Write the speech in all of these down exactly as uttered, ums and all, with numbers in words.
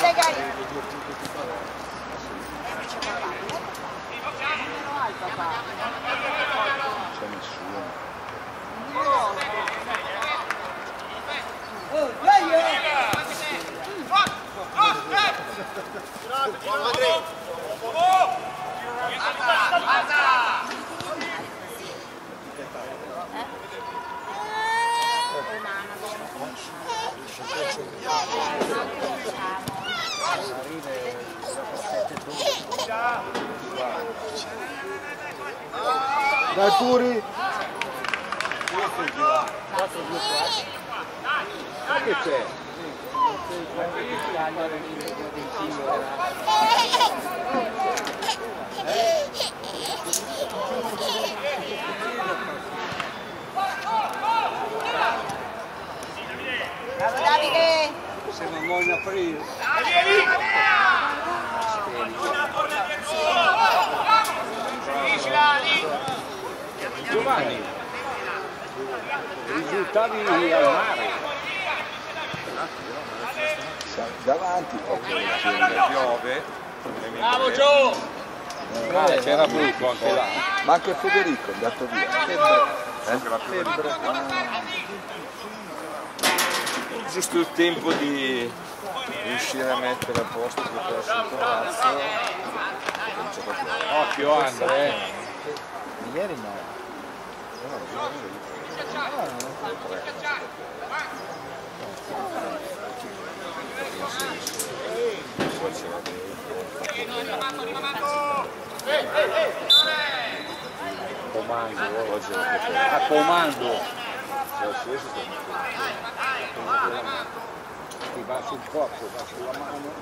Dai Puri! Ma che c'è? Bravo Davide! Se non voglio aprire. Giovanni, risultavi al mare. Davanti piove. Bravo Gio! Ah, c'era Bruco anche là. Ma anche Federico è andato via. Eh? Giusto il tempo di riuscire a mettere a posto questo razzo. Occhio Andre. Ieri no. Comando, a comando. Ti va sul corpo, va sulla mano.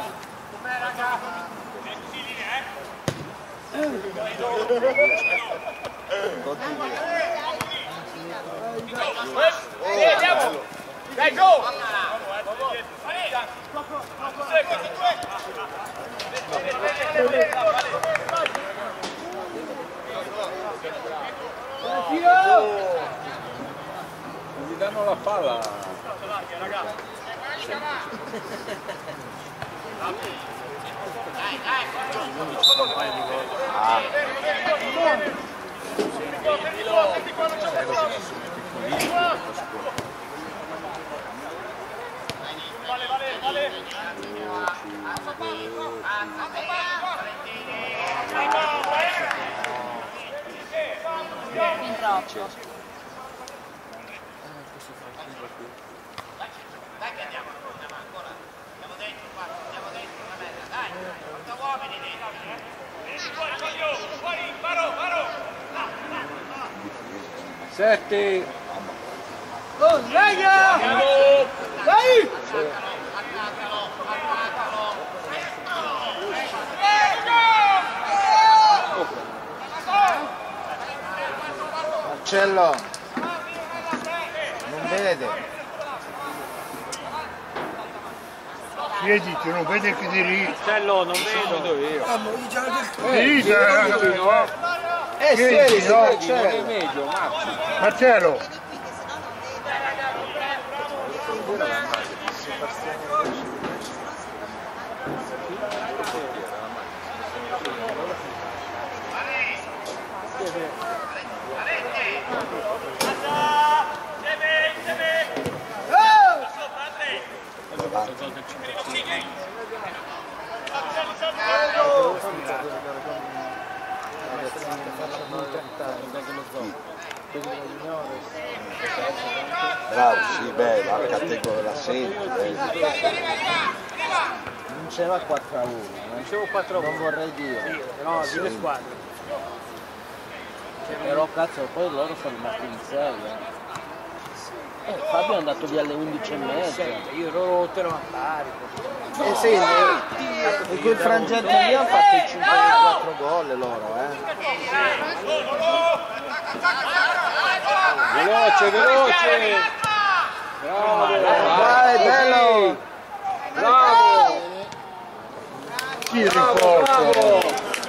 Dai, go! Gli danno la palla. Ah. Vale, vale, vale. Fin troppo. Dai che andiamo, andiamo ancora. Andiamo dentro qua, andiamo dentro una mezza, dai. Quanto uomini lì, vieni fuori, voglio, fuori, paro, paro. Sette. Oh, sveglia! Vai! Attaccalo, attaccalo. Marcello non vede. Vedi, tu non vedi che di lì. Marcello, non vedo io. Sì, Eh, sì, sì, no, Marcello. meglio, Marci. Marcello. Bravo, sì, beh, la categoria la senti. Non c'era quattro a uno, non c'era quattro a uno, non vorrei dire. No, di le squadre. Però cazzo, poi loro sono rimasti in sei. Eh. Eh, Fabio è andato via alle undici e mezza. Io ero rotto, ero a pari. Eh sì, eh, in quel frangente lì hanno fatto i cinquantaquattro gol loro, eh. Veloce, veloce. Bravo. Vai, bello. Bravo. Chi bravo, bravo.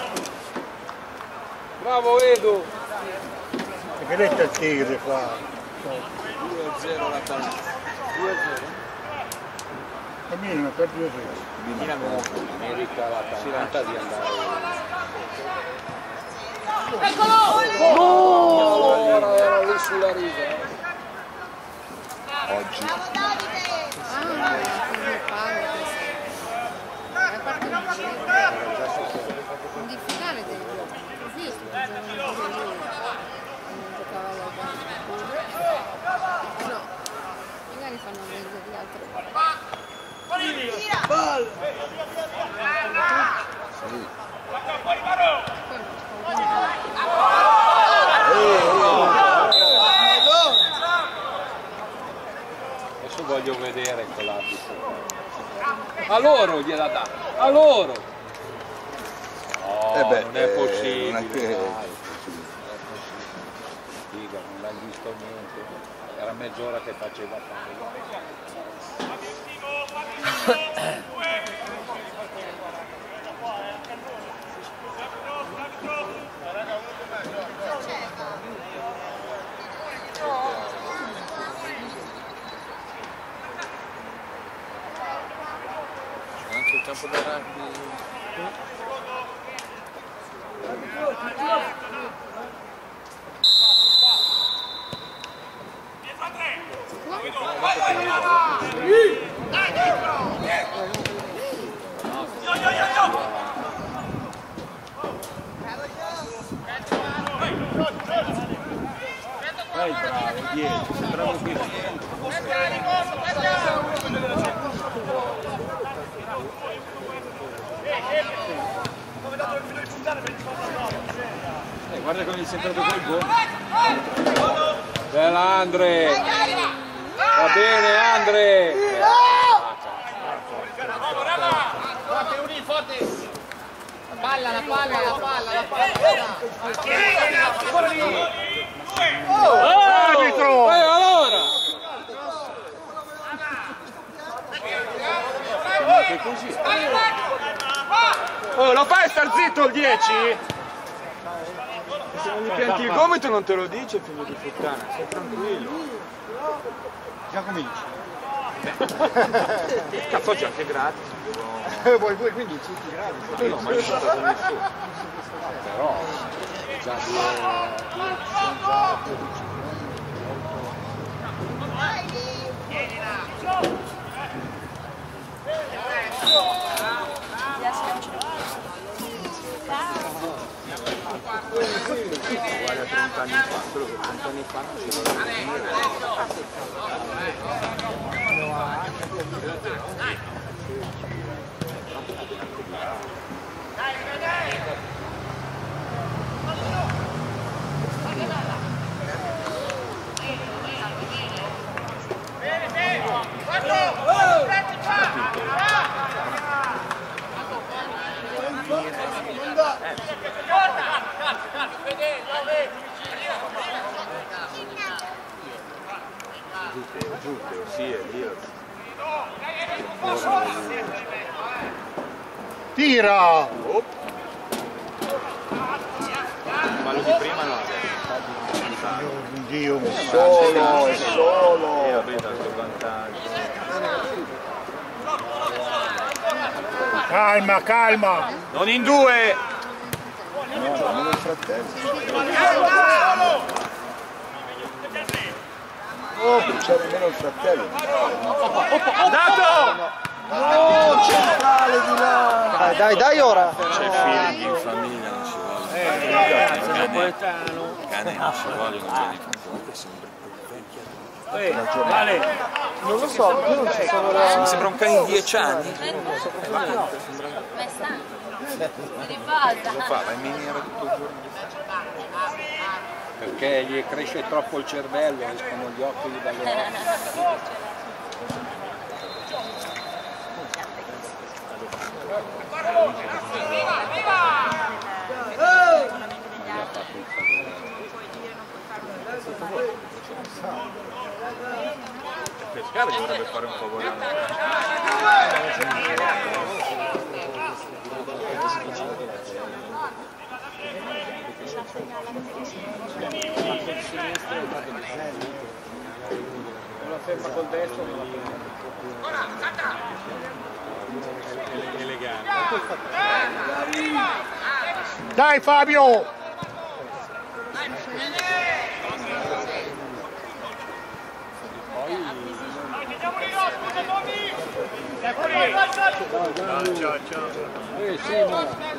Bravo Edu. Che detta il tigre qua. due a zero la Talù. due a zero. E Milan ha perso due tre. Milan merita la tanta di andare. Oh! Era, era lì sulla riga. Oggi. Di finale del visto, non giocava la no, magari fanno meglio di altre. Adesso voglio vedere con l'arbitro. A loro gliela dà, a loro! Oh, Eh beh, non è possibile. non è che- dai. Non è possibile. Figa, non l'hai visto niente. Era mezz'ora che faceva Anche il campo da rugby. Dai, bravo, dietro, bravo qui. Eh, guarda come è sembrato quel gol. Bella Andre! Va bene Andre! La palla, la palla, la palla, la palla. Arbitro! E allora? Così. Oh, lo fai star zitto il dieci? Se non gli pianti il gomito non te lo dice, figlio di puttana, stai tranquillo. Già cominci. Cazzo, oggi anche gratis. Vuoi voi quindi tutti gratis? No, ma io sono stato nessuno. Però già due Uguale a trenta anni fa, solo che trenta anni fa non si voleva Giusto, sì, è io. Tira! Oh. Fallo di prima no, Dio, è solo, è solo! E vabbè, dal suo vantaggio. Calma, calma! Non in due! No, non il fratello. Oh, c'è almeno il fratello. Andato! No, centrale di là! Dai, dai, dai ora! C'è figli in famiglia, non si vogliono. Eh, Il napoletano. cane non si vogliono già di comunque sembra Eh, vale. Non lo so, io non ci sono la... Mi sembra un cane di dieci anni. Ma è stanco. Si Cosa fa? Va in miniera tutto il giorno. Perché gli cresce troppo il cervello, escono gli occhi dalle ossa. Pescare dovrebbe fare un favore a me. la ferma col destro non la prende. Elegante. Dai Fabio! Ciao, ciao. Eh, Simo.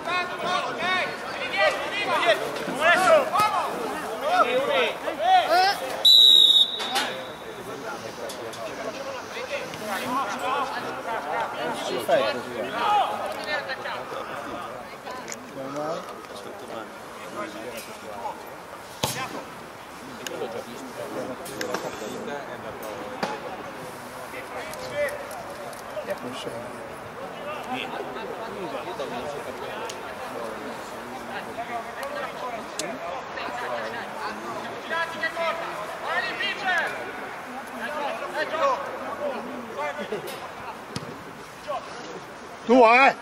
Ci fai così? Non so. Tu eh!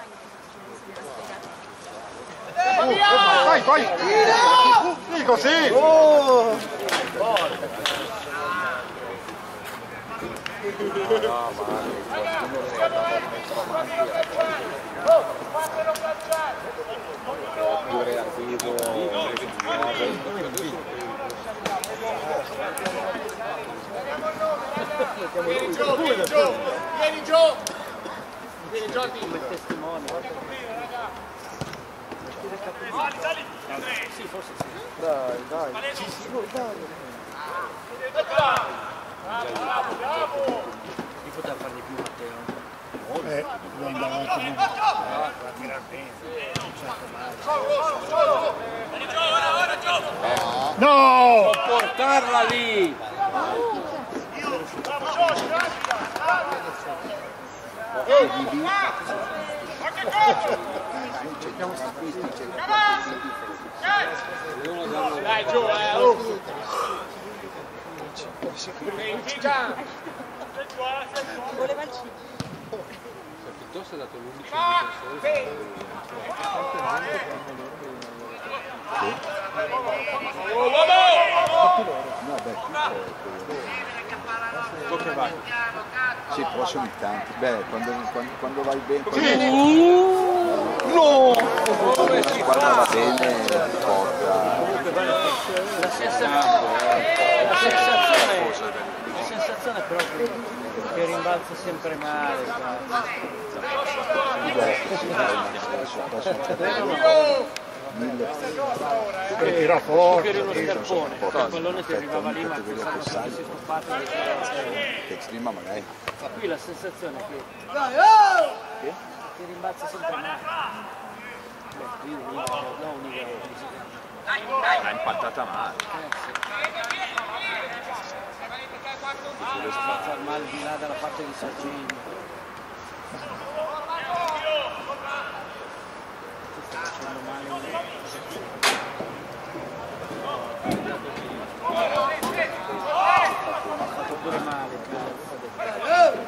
Vai, vai! Sì, così! Oh! Più reattivo. Vieni giù, vieni giù, vieni giù! Vieni giù, come testimone. Sì, forse sì. Dai, dai! Bravo, bravo! Chi poteva fare di più Matteo? Eh, devo andare avanti. No! Non portarla lì! Dai giù, eh! Oh. Voleva il cibo. Piuttosto è dato l'unico difensore. No, beh, tu che vai? Sì, prossimi tanti. Beh, quando, quando, quando vai bene... Quando no! Quando va bene, porta... La sensazione, la sensazione, la sensazione però che, che rimbalza sempre male. E tira forte. Era uno scarpone, il pallone ti arrivava lì ma pensavo che avessi stoppato. Che prima magari. Ma qui la sensazione è che, che rimbalza sempre male. Beh, qui un'idea, no un'idea. L'ha impattata male. Far male di là dalla parte di Sargini. Sta facendo male. Ha fatto pure male, cazzo.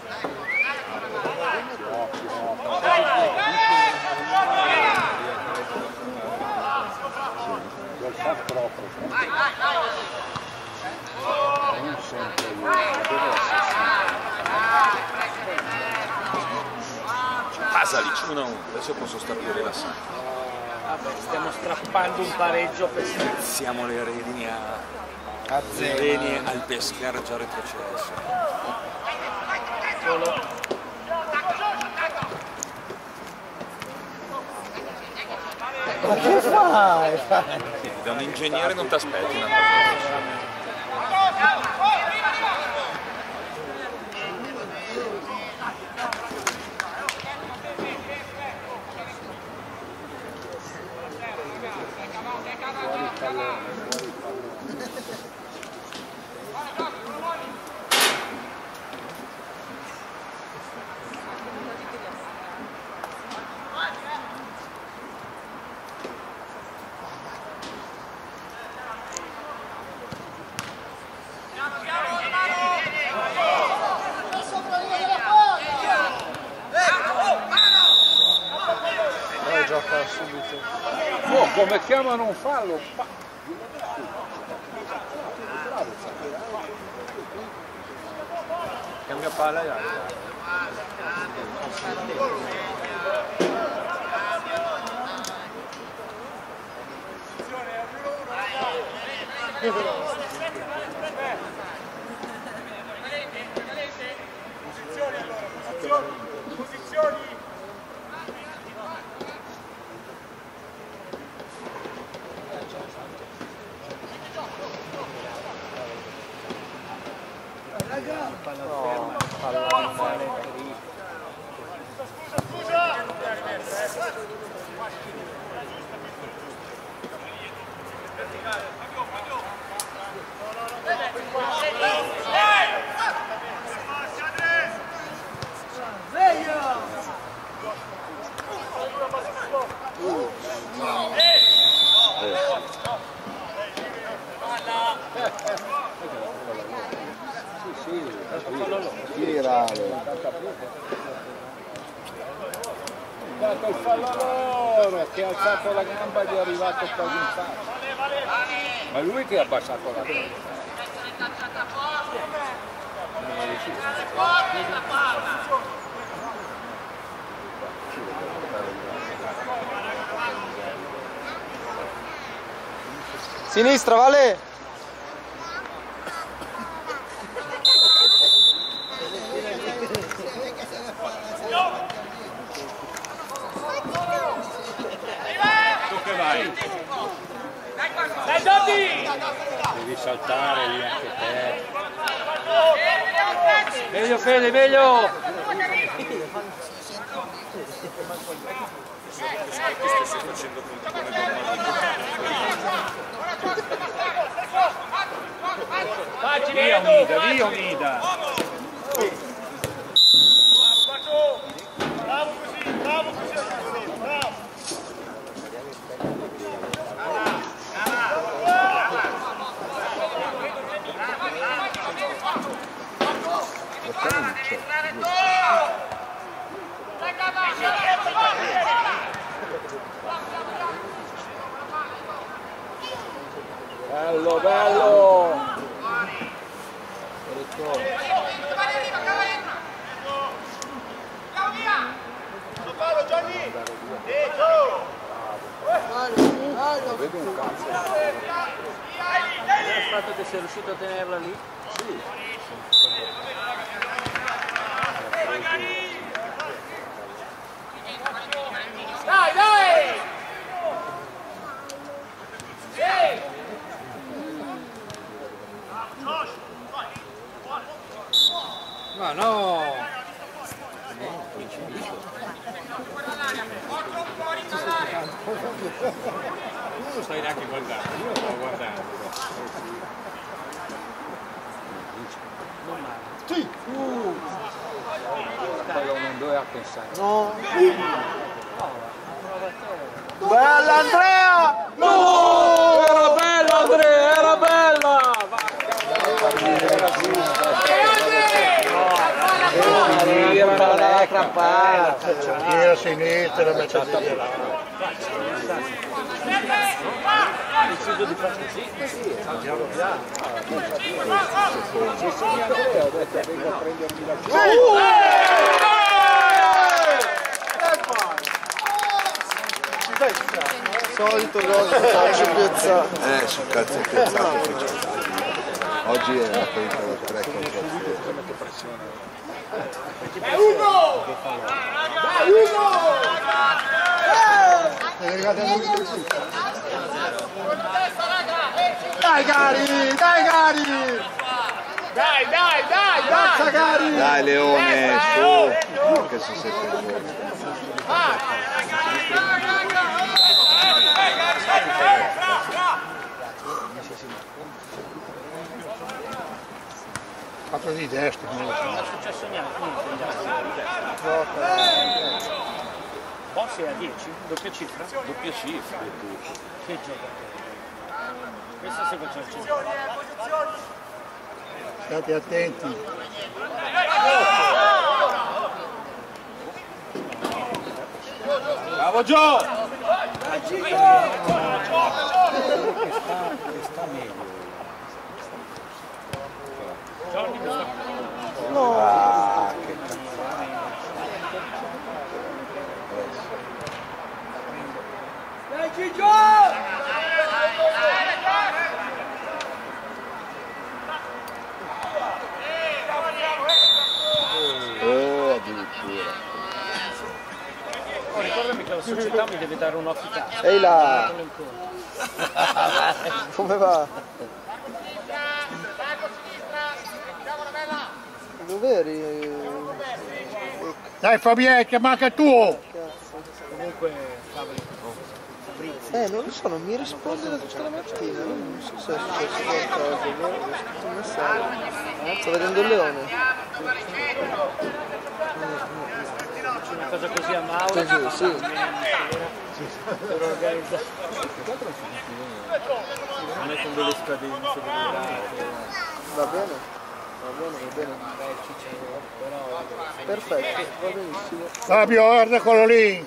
Pasalic uno a uno, adesso posso stare più rilassato. Vabbè, stiamo strappando un pareggio per Siamo le redini a, a le redini al Pescara già retrocesso. solo. Ma che fai? Da un ingegnere non ti aspetti una cosa. Gioca subito. Oh, come chiamano un fallo? cambia palla e arriva. Posizioni allora, posizioni, posizioni. Dato il fallo a loro, che ha alzato la gamba e gli è arrivato quasi in faccia. Ma lui che ha abbassato la gamba. Sinistra, Vale! Devi saltare lì anche te. Meglio Fede, meglio! Via Unida, via Unida! Bravo così, bravo così, bravo! Bello, bello! Fallo Gianni! Vedo un cazzo. Il fatto che sei riuscito a tenerla lì? Sì. Dai, dai! Ma no! Tu non stai neanche guardando, io sto guardando. Sì! Quello non doveva pensare. No! Bella Andrea! No! Era bella Andrea, era bella! Era dall'altra parte! Tira a sinistra, la mette di là. Deciso di fare così? Sì, piano piano. Se sei Andrea, ho detto vengo a prendermi la Solito gol su calcio piazzato. Eh, sul calcio piazzato che c'è stato. Oggi è la pericolo tre contro zero. È Ugo! Dai Ugo! Dai Gari, dai Gari! Dai, dai, dai, dai! Gari! Dai Leone, su! Che si sente Fatto di destra, non lo so. Non è successo niente, niente. Bossi è a dieci, doppia cifra? doppia cifra. Che giocatore. Questo se faccio il centro. State attenti. Bravo Gio! Sta meglio. Giorni, No! città mi deve dare un'occhiata. Ehi là! Come va? Dove eri? Dai Fabiè, che manca il tuo! Comunque, cavoli. Eh, non lo so, non mi risponde da tutta la mattina, non so se è successo qualcosa, ho scritto un messaggio. Sto vedendo il leone. Una cosa così a Mauro. Sì, sì. Per organizzare. Non è con delle scadenze delle Va bene, va bene, va bene. Perfetto, va benissimo. Fabio, guarda quello lì!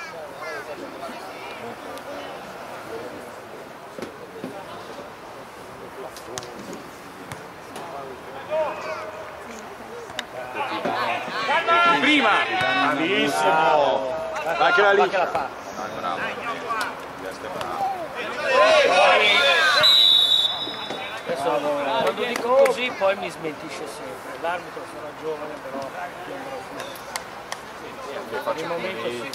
Prima! Bravissimo! Anche la lì! Adesso quando dico così poi mi smentisce sempre. L'arbitro sarà giovane però per il momento sì.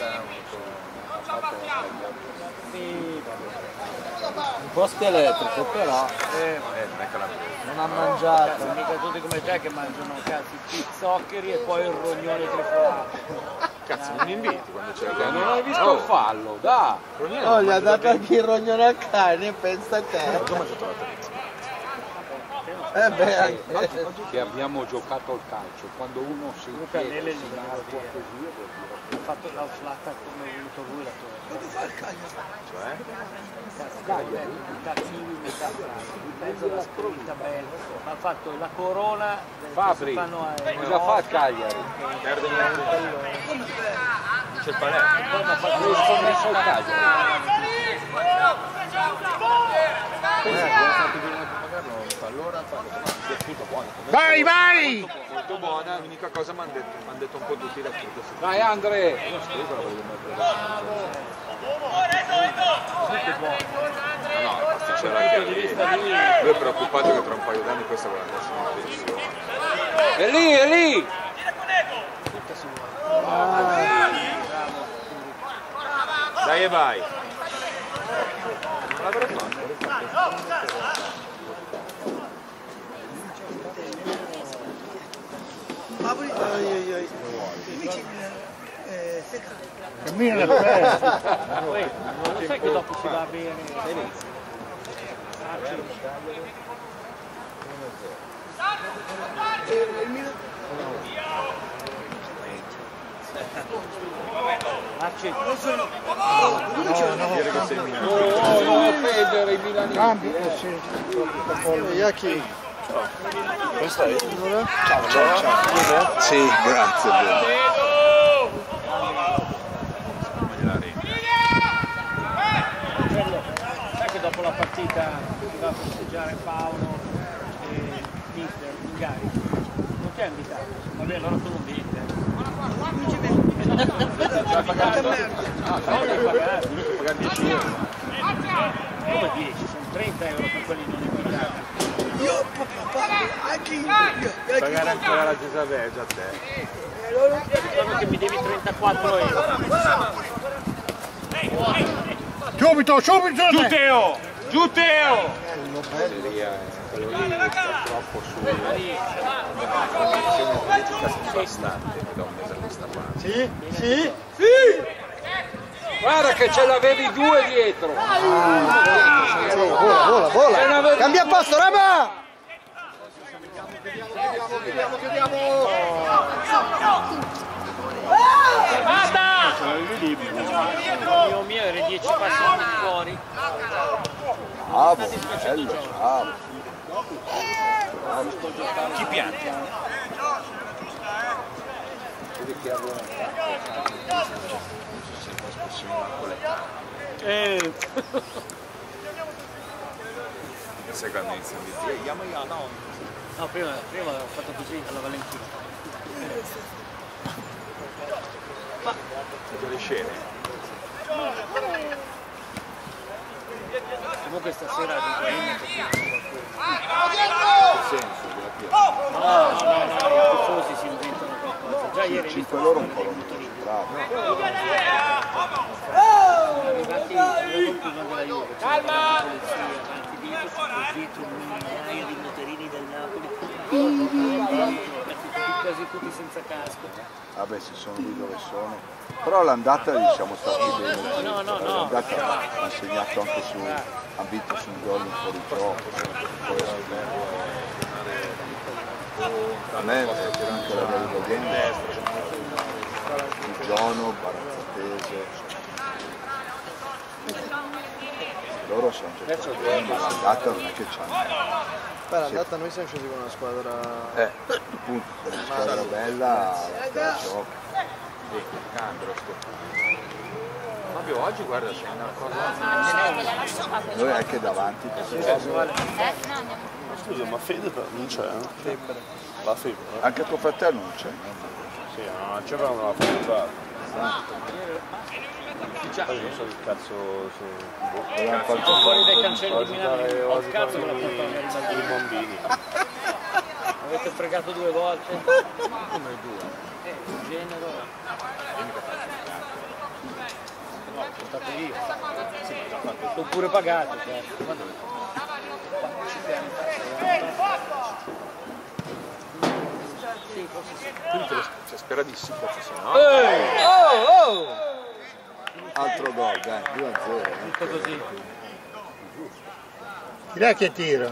Sì, Un po' scheletrico però, eh, non ha mangiato. mica tutti come te che mangiano cazzo i pizzoccheri e poi il rognone trifolato. Cazzo, non mi inviti quando c'è il Non hai visto il fallo, dai! Oh, gli ha dato anche il rognone al cane, pensa a te. Ho mangiato la pizza. Eh beh, anche... Oggi che abbiamo giocato al calcio, quando uno si Luca chiede Nele se gli non dà ha via. cortesia, vuol dire Ha fatto la flatta come ha voluto lui la tua. Cioè? Metà kiwi, metà frasi, in mezzo alla spinta bella. Ha fatto la corona del Fabri, che si fanno a cosa fa il Cagliari? Perde il c'è il Palermo. Poi mi ha fatto Dove sono messo il Cagliari? Allora è tutto buono. Vai, vai! Molto buona, l'unica cosa mi hanno detto, m'han detto un po' tutti da tutto. Vai Andre! No, c'era anche lì. Lui è preoccupato che tra un paio d'anni questa vuole andarsi in pensione. È lì, è lì! Dai e vai. Non l'avrei fatto. Ai ai ai. Cammina la festa! Poi, non lo sai che dopo si va a bere. Arci. Dire che sei minato. Oh, non offendere i milanisti! Cambio, eh sì. Yaki. Come stai? Ciao, ciao, ciao. Sì, grazie. Bene. Sai che dopo la partita si va a festeggiare Paolo e Mister in Gari? Non ti ha invitato? Vabbè, allora tu non vieni. Vai pagare no, devi pagare, devi pagare dieci euro. Come dieci? Sono trenta euro per quelli non invitati. Pagare ancora la Gesavè, già te. Ricordo che mi devi trentaquattro euro. Subito, subito! Giù Teo! Giù Teo! Quello lì sta troppo sulla condizione politica devastante che da un mese a questa parte. Sì, sì. Guarda che ce l'avevi due dietro! Vola, vola, vola! Cambia posto, Rama! Chiudiamo, chiudiamo! Basta! Io mio era dieci passi fuori. Bravo, bello, bravo. Chi pianta? Vedi che allora Eh. Sai quando iniziano a dire Yama Yama? No, prima, prima ho fatto così alla Valentina. Delle scene. Comunque stasera di Che senso della piazza? No, no, no, no, i tifosi si inventano qualcosa. Già ieri Cinque loro un po' lo bravo. Oh! della Juve. Calma! Avanti dietro, dietro migliaia di motorini del Napoli. Quasi tutti senza casco. Vabbè, si sono lì dove sono. Però l'andata gli siamo stati bene. No, no, no. L'andata ha segnato anche su, ha vinto su un gol un po' di troppo. A me c'era anche la Del Godin, Giono, Barazzatese. Loro sono giocati bene, ma l'andata non è che c'hanno. Poi l'andata noi siamo scesi con una squadra... Eh, appunto, per una squadra bella, la gioca. Candro, Fabio oggi guarda c'è una cosa. Noi anche davanti. Scusa, ma Fede non c'è? Febbre. La febbre? Anche tuo fratello non c'è. Sì, no, c'era una febbre. Poi non so che cazzo se... Fuori dai cancelli di Milano, ho il cazzo che la portano i bambini. Avete fregato due volte? Come due? Eh, il genero. No, l'ho portato io. L'ho pure pagato, certo. Quindi c'è speradissimo, se no. Oh, oh! Altro gol, dai, due a zero. Tutto così. Chi è che tira?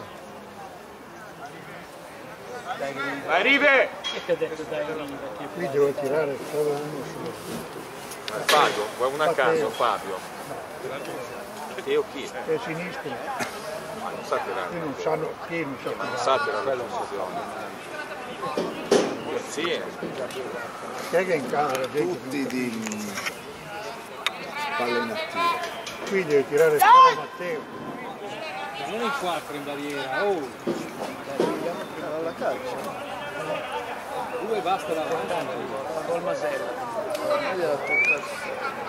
Vai Rive! Che ti ha detto dai Rive? Qui devo tirare solo uno solo. Fabio, vuoi una a caso, Fabio? E o chi? È a sinistra. Ma non sa tirare. Qui non sanno chi non sa Non tirare. sa tirare la posizione. Sì. Chi è che in camera dentro? Tutti di palle inattive. Qui deve tirare solo Matteo. Non in quattro in barriera, oh! Vediamo prima dalla calcio. Due basta la ventana, col Masella. Vedi la tocca.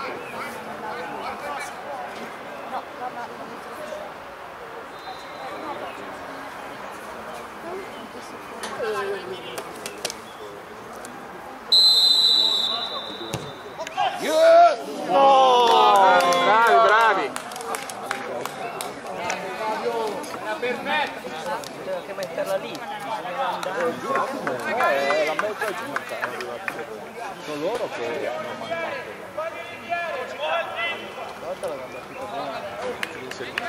Bravi, bravi! Poteva anche metterla lì, doveva andare. Eh, la mezza è giunta. Sono loro che hanno mandato. Una volta l'avevamo capito bene.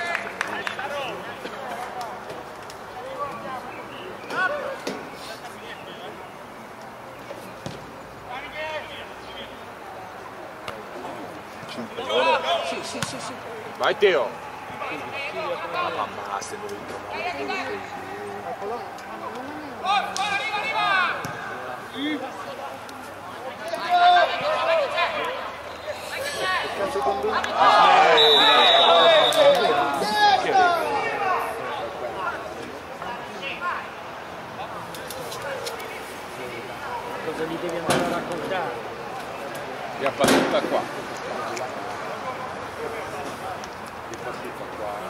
Sì, sì, sì, sì. Vai Teo! Ah, ma basta, non devi trovare. Cazzo con due. Cosa gli devi andare a raccontare? È partita qua. È partita qua.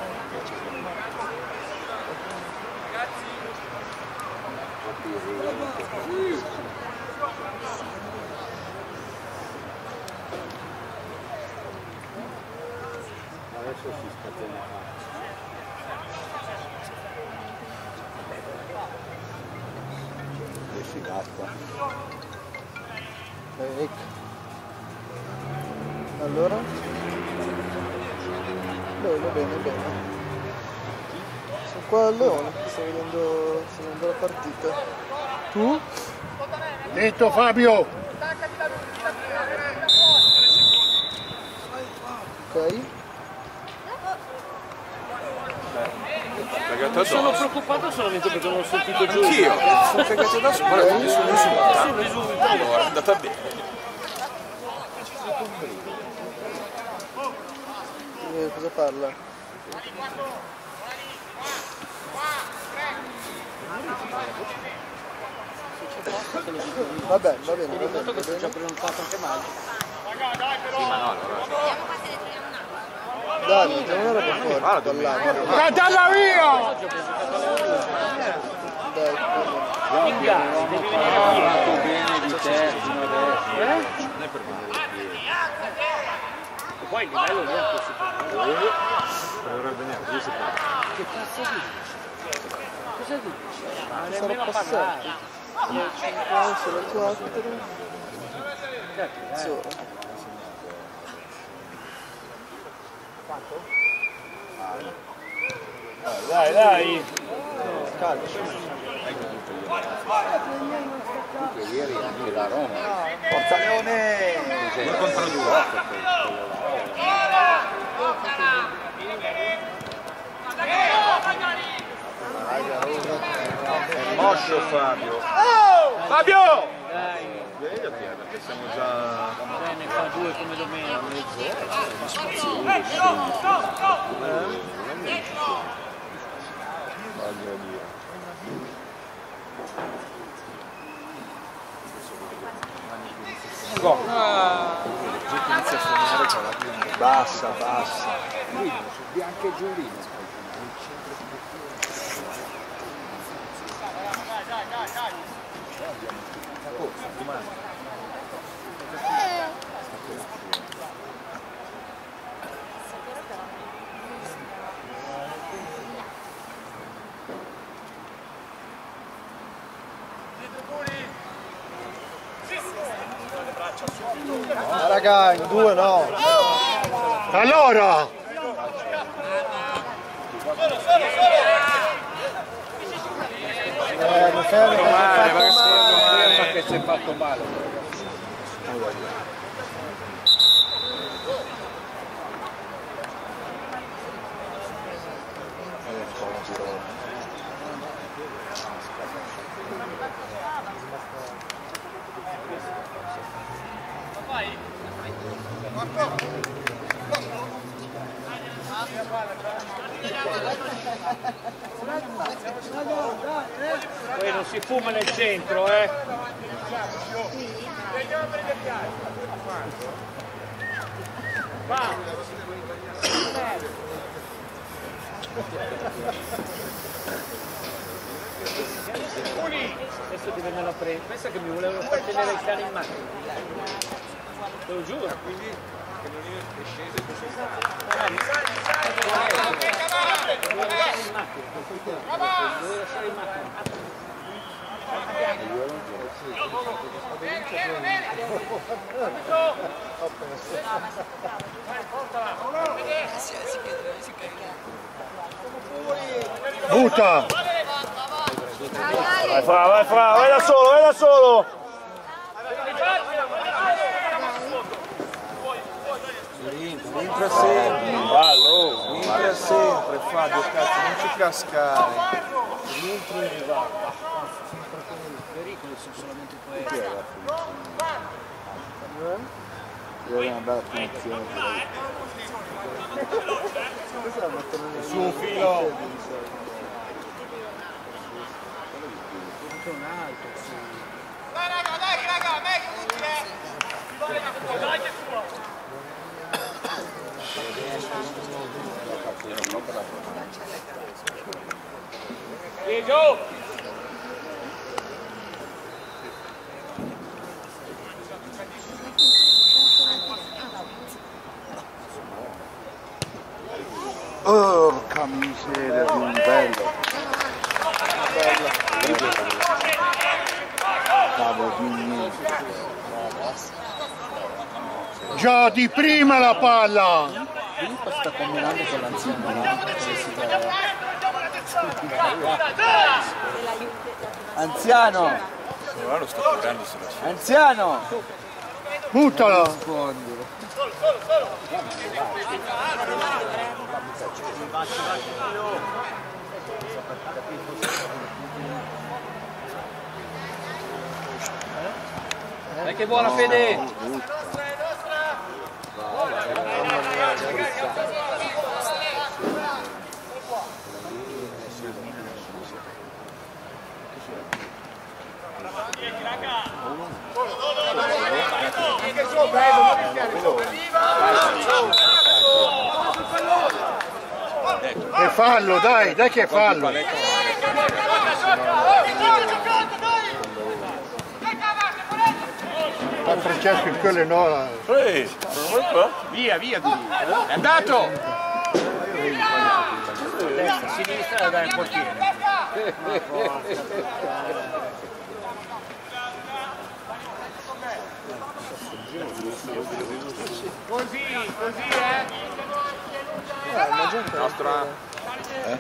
Adesso si scatena. È figata. Eh, allora? Bene, bene, bene. Sono qua al Leone, sto vedendo, sto vedendo la partita. Tu? Detto Fabio! Ok. Sono preoccupato solamente perché non ho sentito giù. Anch'io! Sono cagato da sopra e nessuno insulta. Allora, è andata bene. Eh, cosa parla? Va bene, va bene, va bene, va Che ci ha bene. prenotato anche male. Sì, ma no, allora. Dai, mettiamo una roba fuori, Guarda, dall'angolo. Guardala via! Dai, va bene. In gara, devi venire bene di te fino adesso. Eh? Non è per venire via. poi il livello lì anche si può. Per venerdì si può. Che cazzo dici? Cosa dici? Ma Sarà nemmeno a passato. parlare. cinque, le quattro. Cazzo, eh. Dai, dai! Calcio. Ieri anche la Roma. Forza Leone! Due contro due. Moscio Fabio! Fabio! Dai, Sveglio perché siamo già... bene, fa due come domenica. Voglio dire. Bassa, bassa. Bianco e Giulino. Ah, raga, in due no. Allora! Eh, mi fermo, mi Male, fatto ma che si è male. fatto male, ma che si è fatto male. Poi non si fuma nel centro, eh. Va. Adesso ti vengono a prendere. Pensa che mi volevano far tenere il cane in macchina. Te lo giuro. Quindi che non è scese così. Doveva stare in macchina. Doveva stare in macchina. Butta! Vai fra, vai fra, vai da solo, vai da solo! Rientra sempre, Ballo! rientra sempre Fabio, cazzo, non ci cascare. Rientro e va. I pericoli sono solamente quelli. Io avevo una bella punizione. Su un filo! C'è un altro. Dai raga, dai raga, meglio tutti, eh! Dai che tua! Diego! Porca miseria di un bello. Cavolo di niente. Già di prima la palla! Filippo sta combinando con l'anziano. Anziano! Ora lo sto curando sulla scia. Anziano! Buttala! Rispondilo. Dai che buona Fede! E fallo, dai, dai che fallo! Ma Francesco il quello no. Via, via di lì. È andato! Destra, sinistra da dare il portiere. Così, così, eh! Nostra... Eh?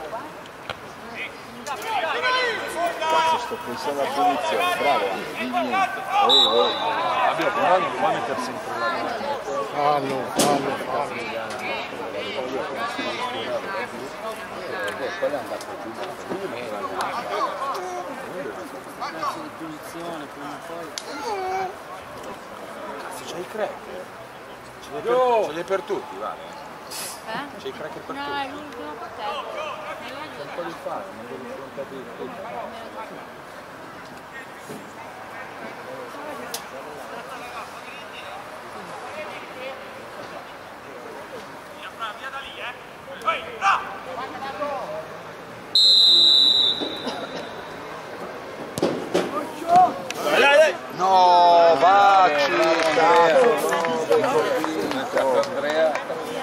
Cazzo, sto pensando alla punizione, bravo, di niente. Ehi, ehi. Vabbè, però non può mettere sempre la mano. Fallo, fallo, fallo. Poi è andato giù. Punizione, prima o poi. Cazzo, c'hai i crack. Ce l'hai per, ce l'hai per tutti, vale. Eh? C'hai i crack per tutti. No, è l'ultimo potello. C'è un po' di fare, non devi affrontare il tempo. Via da lì, eh! Vai, là! No, Bacci, cazzo, no, dei corvini, Andrea.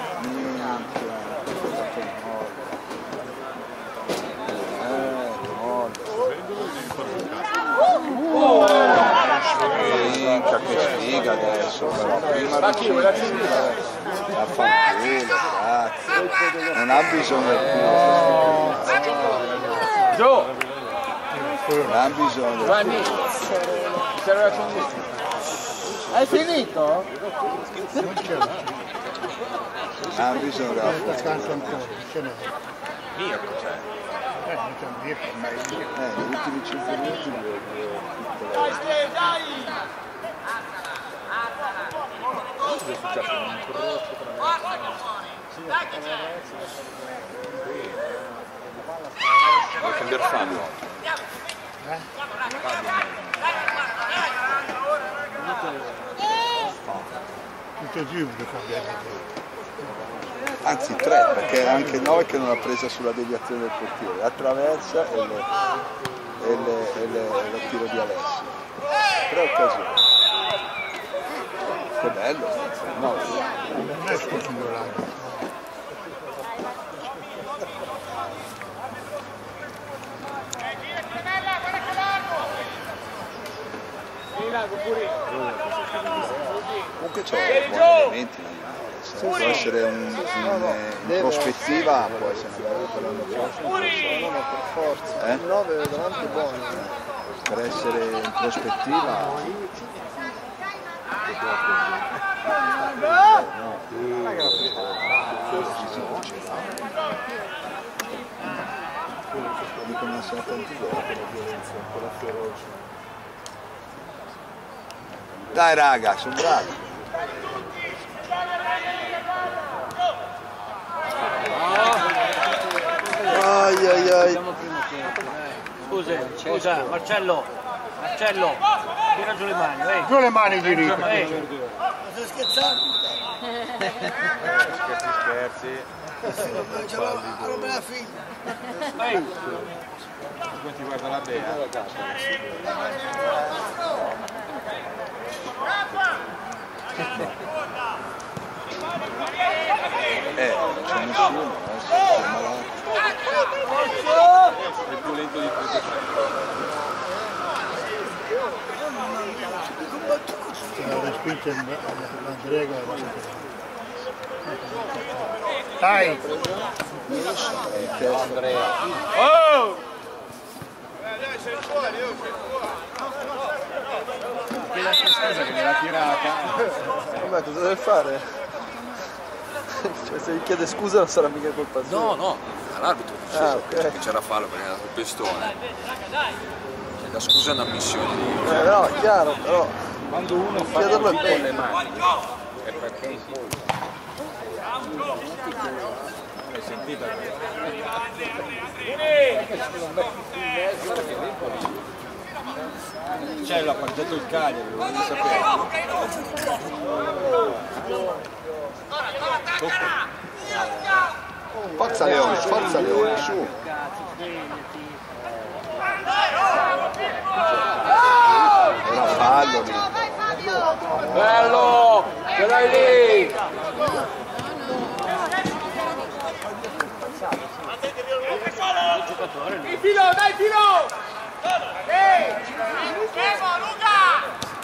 Minchia, che sfiga adesso, però prima di finire, la fanculo, cazzo, non ha bisogno di Giù! non ha bisogno di Giovanni! Serve la condizione. Hai finito? non ha bisogno della forza. Accanto ancora, ce n'è. Mio che c'è. Eh, non c'è un Mirko, ma io. Eh, negli ultimi cinque minuti due, due piccole. Vuoi cambiare Fabio? Tutte e due devo cambiare. Anzi tre, perché anche noi che non ha presa sulla deviazione del portiere, attraversa e, le, e, le, e le, lo tiro di Alessio. Tre occasioni. Che bello, no, Non è sconfigurato. comunque c'ho buoni elementi, può essere un, un, in prospettiva, può essere una bella per l'anno prossimo. No, ma per forza. Eh? Il nove è veramente buono. Per essere in prospettiva. Dicono che sono tanti gol per la violenza, ancora feroce. Dai raga, sono bravi. Ai ai ai. Scusa, scusa, Marcello, Marcello, tira giù le mani, ehi. Giù le mani di Rico. Ehi. Stai scherzando? Scherzi, scherzi. C'è la roba della figlia. Ehi. Poi ti guarda la Bea. Eh, non c'è nessuno, eh, sei malato. È più lento di tutto. La respinta l'Andrego e basta. Dai! Andrea. Oh! Quella scusa che me l'ha tirata. Vabbè, cosa deve fare? Cioè, se gli chiede scusa non sarà mica colpa sua. No, no, all'arbitro Ah, ok. che c'era fallo perché era sul pestone. Cioè, la scusa è una missione di... Eh, no, è chiaro, però. Quando uno fa Chiederlo così è con le bene. mani è perché è in polso. L'hai sentita? Cioè l'ha partito il Cagliari, lo voglio sapere. Forza Leone, forza Leone, su. Era fallo lì. Bello! Ce l'hai lì! Il filo, dai filo! Ehi! Fermo, Luca!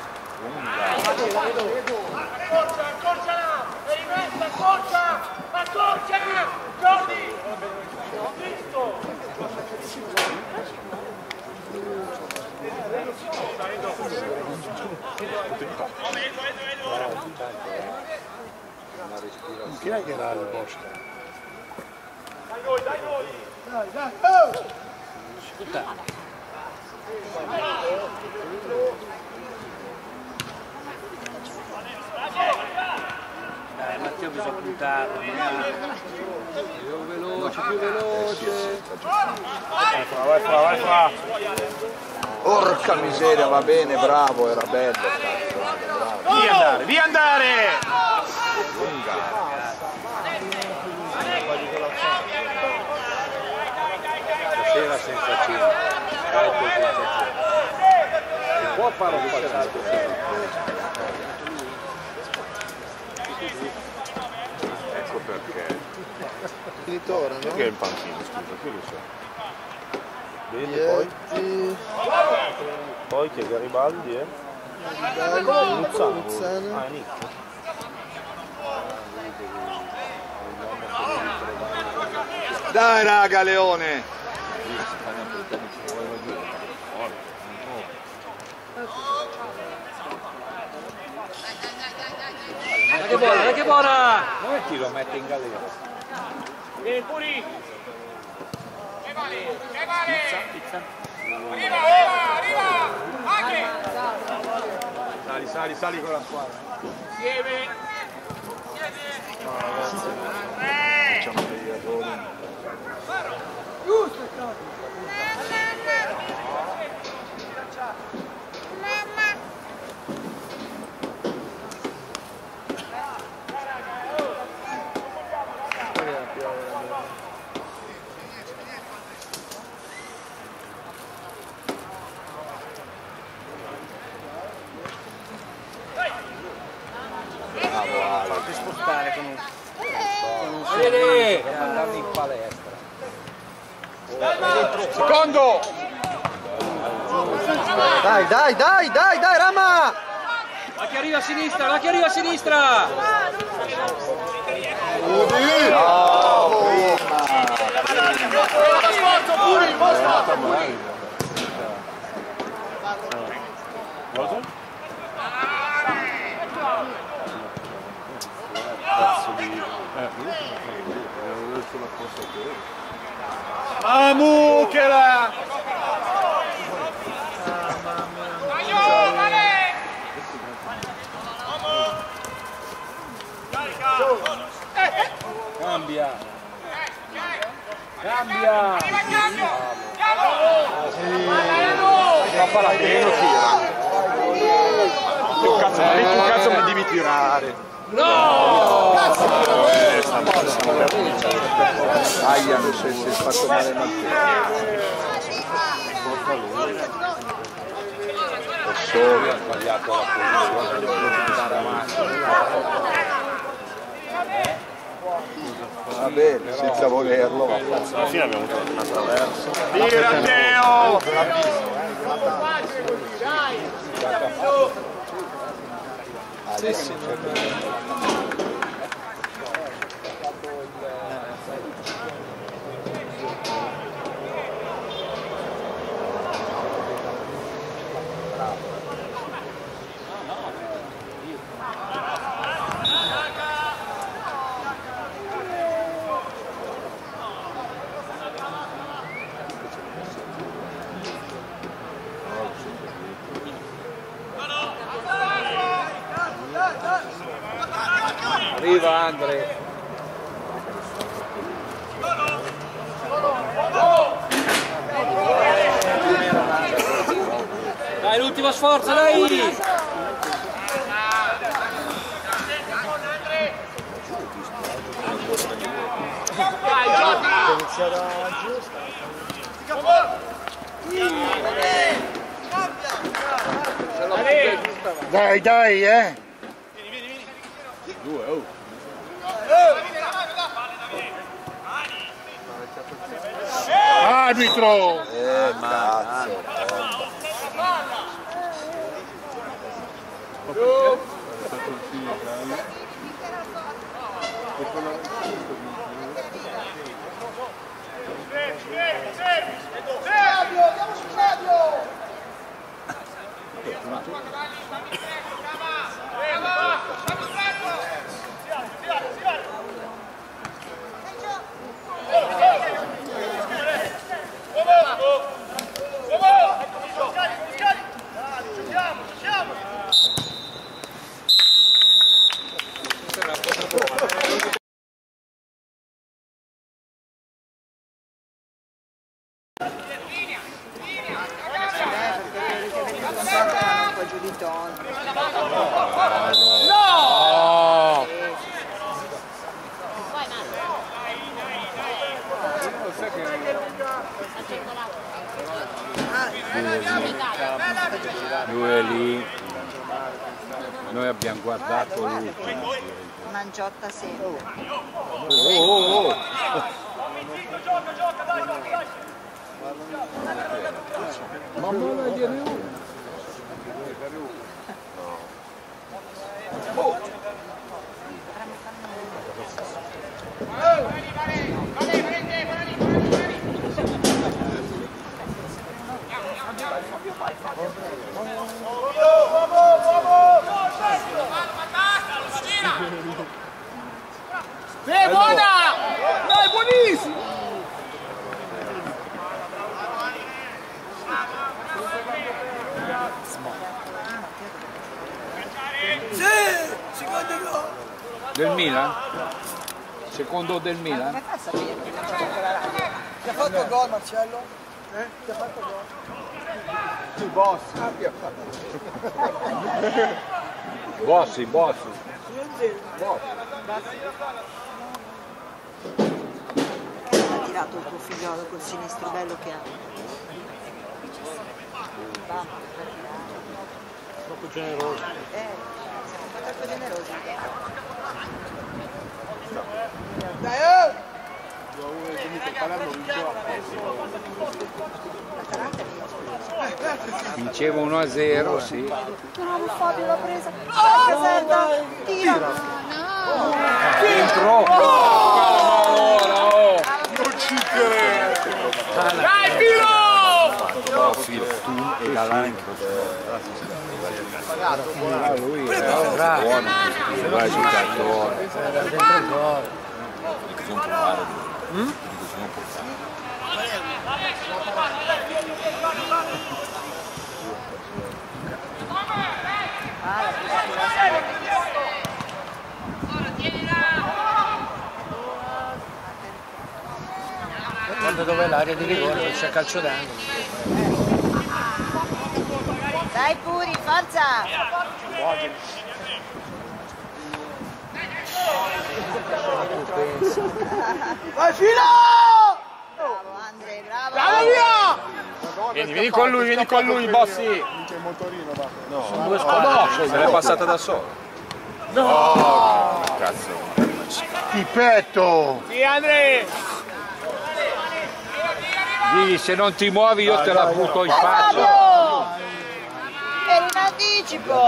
Accorcia, accorciala! E in mezzo, accorcia! Accorcia! Jordi! Ho visto! Chi è che era il Bosco? Dai noi, dai noi! Dai, dai! Oh! Dai, Matteo bisogna puntarlo, più veloce, più veloce. Vai fra, vai fra, vai fra. Porca miseria, va bene, bravo, era bello. Bravo. Via andare, via andare! Stasera senza cena. Si può fare un passaggio? Ecco perché. Finito ora, no? Che è in panchina, scusa, qui lo so. Bene, Vietti, poi che Garibaldi è? Garibaldi, Luzzano. Luzzano. Ah, Nick. Dai raga, Leone! Ma che buona, ma che buona! Come chi lo mette in galera? Vieni, Puri! Che vale? Che vale? Arriva, arriva, arriva! Anche! Sali, sali, sali con la squadra. Insieme! Facciamo degli errori. Fatti spostare con un... Vedi! Per mandarli in palestra. Secondo! Dai, dai, dai, dai, dai, Rama! La che arriva a sinistra, la che arriva a sinistra! Bravo! Sforzo, Puri, il vostro! Cosa? Ah, Mucchela! Cambia! Cambia! Ma fa la meno tira. Tu cazzo, ma lì tu cazzo mi devi tirare. No! Aia, non so se si è fatto male Matteo. Solo Ha sbagliato la posizione. va bene, senza volerlo. Va. Alla fine abbiamo avuto una traversa. Tira, Teo! Sì, sì. Arriva Andre. Dai, l'ultimo sforzo, dai! Dai, dai, eh! Due, oh! Arbitro! Eh, cazzo! Fabio, andiamo su Fabio! No! Lui è lì, noi abbiamo guardato lui. Mangiotta sempre. Oh, oh, oh. Ma non gliene uno. Eh, buona! Dai, buonissimo! Sì! Secondo gol! Del Milan? Secondo del Milan? Ti ha fatto gol Marcello? Eh? Ti ha fatto gol? Sì, boss. Bossi, bossi. Ha tirato il tuo figliolo col sinistro bello che ha. Troppo generoso. Eh, siamo troppo generosi. Dai, eh! L'Atalanta vince. Vinceva uno a zero, sì. Bravo Fabio, l'ha presa. Dai, Caserta, tira. No. Dentro! Non ci credo! Dai, Pino! Filo, tu e la line. Ah, lui è bravo. Va a giocatore. Bisogna provare. Bisogna provare. Guarda dov'è l'area di rigore, c'è calcio d'angolo. Dai Puri, forza! Vai fino! Bravo Andre, bravo! Bravo via! Vieni, vieni con lui, vieni con lui, Bossi. C'è il motorino da... Sono due squadre. Se l'è passata da solo. No! Cazzo. Pipetto! Sì, Andre! Dì, se non ti muovi io te la butto in faccia. Fabio! Eri in anticipo!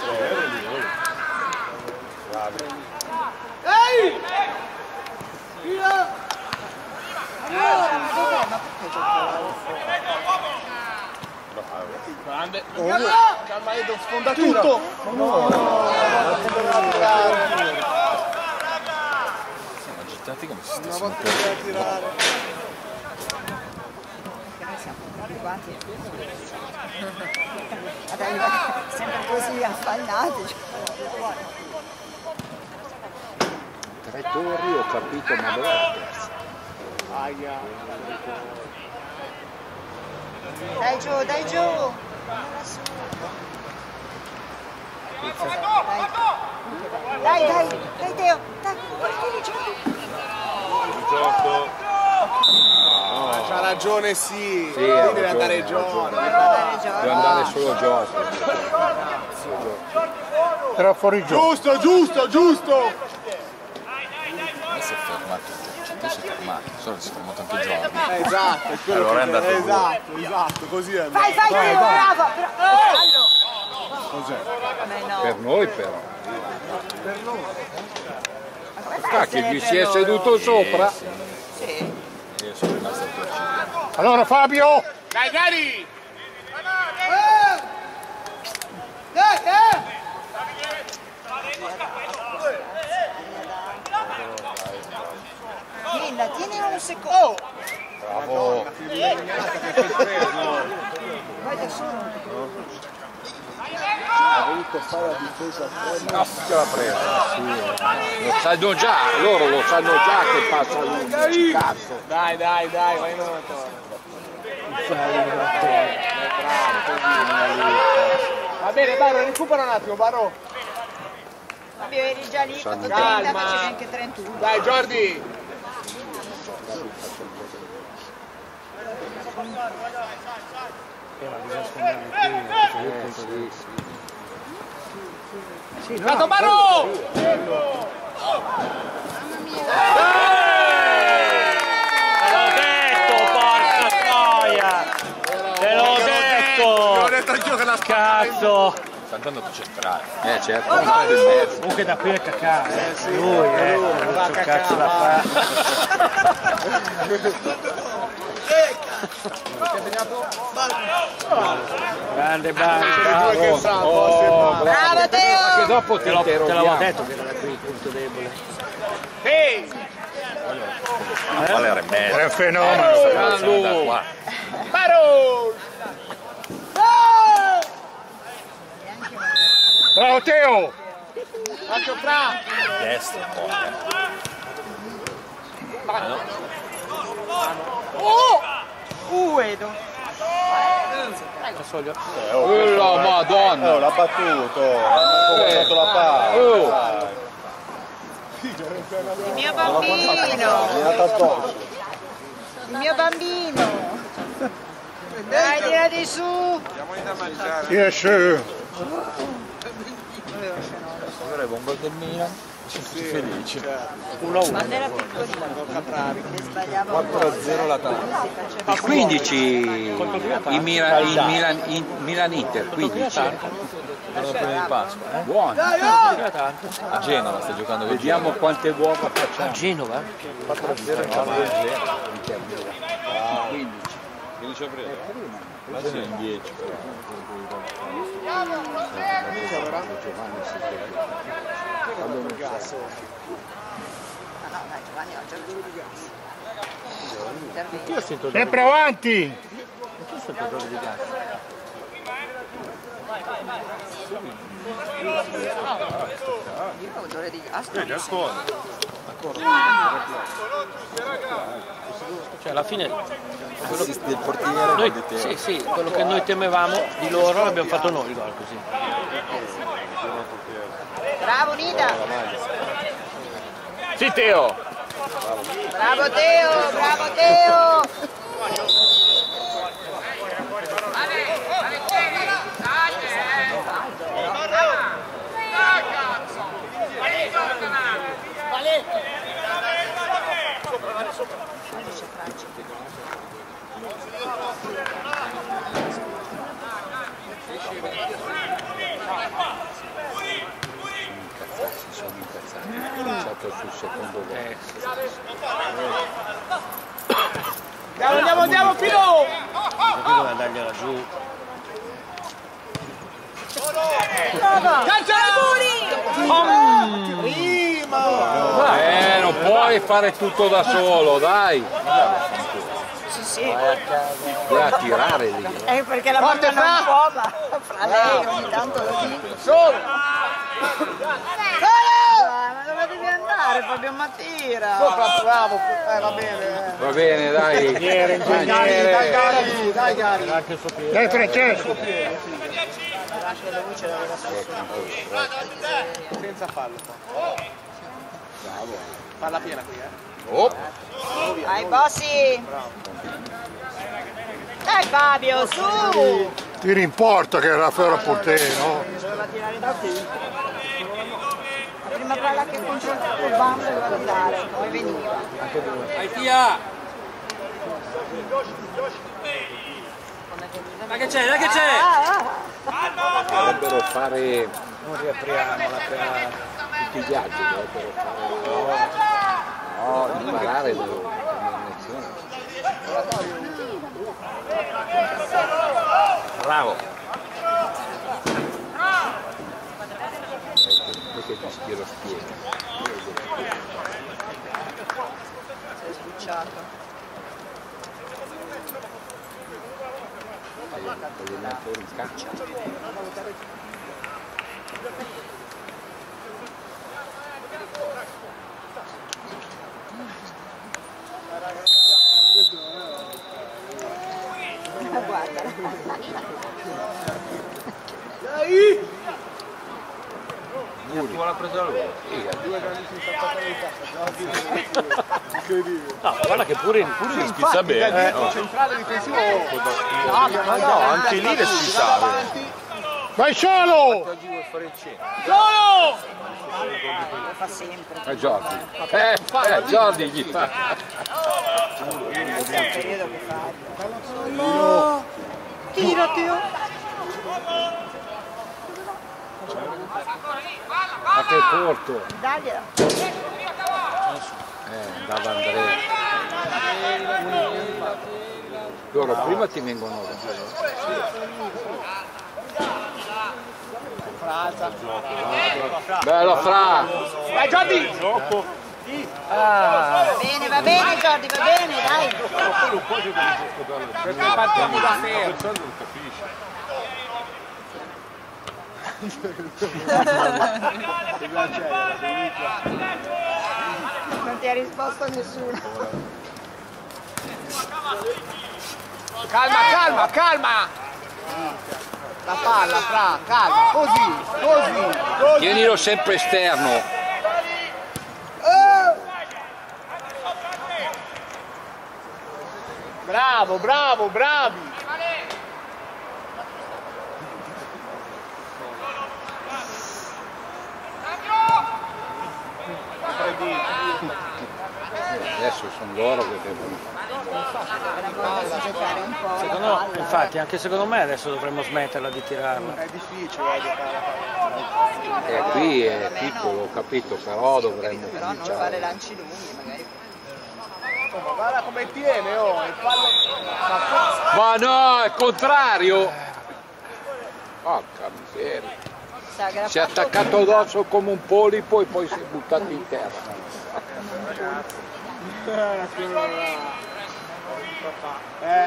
Ehi! Dov'è? Ma perché gioco? Grande! Calma Edo, sfondatura! Tutto! Siamo agitati come se Una stessimo volta che vai a tirare. Perché noi siamo abituati ad arrivare sempre così affannati. Tre torri ho capito, ma dov'è la terza? Dai giù, dai giù! Dai, dai, dai Teo! Dai, continui, giochi! il gioco. c'ha ragione, sì. Sì, Qui ha deve ragione, andare ha Giorgio. Deve andare solo Giorgio. Era fuori gioco. Giusto, giusto, giusto. Si è fermato, tu si è fermato, solo si è fermato anche Giorgio. Eh, esatto, è quello Allora è che andato via. esatto, esatto, così è. Vai, vai, vai, bravo! Fallo! Cos'è? Eh no. Per noi però. Ma come fai Ah, a che essere gli per si è loro? seduto sopra. Sì. Io sono rimasto torcido. Allora Fabio! Dai, Gari! Linda, tieni un secondo. Bravo! Vai da solo. Ha voluto fare la difesa a No, che l'ha presa. Lo sanno già, loro lo sanno già che passa lui. Cazzo. Dai, dai, dai, vai in moto. Va bene, Barro, recupera un attimo, Barro. Fabio, eri già lì, fatto trenta, Calma. facevi anche trentuno. Dai, Jordi. Stato Barro! Te l'ho detto, porca troia! Te l'ho detto! L'ho detto anch'io che la Cazzo! Sta andando a centrale. Eh certo. Comunque da qui a cacare, eh. Lui, eh, non c'è un cazzo da fare. Grande banco, che sa, Oh, Bravo, Che Teo! dopo ti te l'avevo interroghiamo. detto che era qui il punto debole. Ehi! Vale remedio. È un fenomeno. Da qua. Barro! Bravo Teo! Occhio fra! Destra, porca. Uh, Edo. Oh, madonna. Oh, l'ha battuto, ha portato la palla. Oh. Il mio È bambino! andata addosso. Il mio bambino! Dai, tira di su! Yes, sir. Allora un gol del Milan, sono tutti felici. Quando era piccolino, che sbagliava un po'. quattro a zero la tavola. Il quindici il Milan, il Milan, il Milan Inter, quindici. Giorno prima di Pasqua, eh? Buono. A Genova sta giocando con Vediamo quante uova A facciamo. Genova? quattro a zero in campo del Genoa. quindici. quindici aprile. Là sono in dieci. No, dai, Giovanni, oggi intervieni. Io sento Sempre avanti! Io sento odore di gas. Io ho odore di gas. Cioè alla fine Assist del portiere noi, di te. sì, sì, quello che noi temevamo di loro l'abbiamo fatto noi il gol così. Bravo Nida! Sì, Teo. Bravo Teo! Bravo Teo! Si sono incazzati. Ha cominciato sul secondo gol. Eh, Andiamo, andiamo, andiamo, Pino! qui dove andargliela giù. Calcia! Prima! Eh, non puoi fare tutto da solo, dai. Sì, sì. Vai a tirare lì. Eh, perché la Forte, bambina non Fra! può, ma fra lei ogni tanto lo dico. Solo! Ma dove devi andare, Fabio Matira? Sopra, bravo! Eh, va bene. Va bene, dai. Dai, dai, Gari, dai, Gari. Anche il suo piede. Dai Francesco! Anche la luce l'aveva Senza fallo. Bravo. Palla piena qui, eh. Oh. Vai, Bossi! Dai Fabio, su! Tiri in porta che era Ferro Portè, no? Doveva tirare da qui. La prima palla che contro il bambo doveva tirare, come veniva. Vai Tia! Dai che c'è, dai che c'è! Dovrebbero fare, non riapriamo la tutti i viaggi, dovrebbero fare, no, no, imparare le combinazioni. Bravo! Perché ti schiero spiega? Sei sbucciato. Allenatore in caccia. Guarda. Dai! Tu l'ha presa lui? Due grandissimi saltatori di testa. Incredibile. No, guarda che pure, pure li spizza bene. Il centrale difensivo. No, ma no, anche lì le spizzava. Vai solo! Solo! Lo fa sempre. Eh Jordi, eh, eh Jordi gli fa. Questo è il periodo che fa. No! Tira Teo! Ma che porto? Dagliela! Eh, andava Andrea. Loro prima ti vengono da bello Fra! Vai Giordi! Va bene, va bene Giordi, va bene, dai! Perché partiamo da te? Non ti ha risposto nessuno. Calma, calma, calma! La palla, Fra, calma, così, così, così! Tienilo sempre esterno. Bravo, bravo, bravi! Adesso sono loro che devono. Secondo, infatti anche secondo me adesso dovremmo smetterla di tirarla. È difficile eh, giocare. Eh, qui è piccolo, ho capito, però dovremmo Però non fare cominciare. lanci lunghi, magari. Insomma, guarda come tiene, oh, il pallo... Ma no, è contrario! Porca miseria! Si è attaccato addosso come un polipo e poi si è buttato in terra. Eh.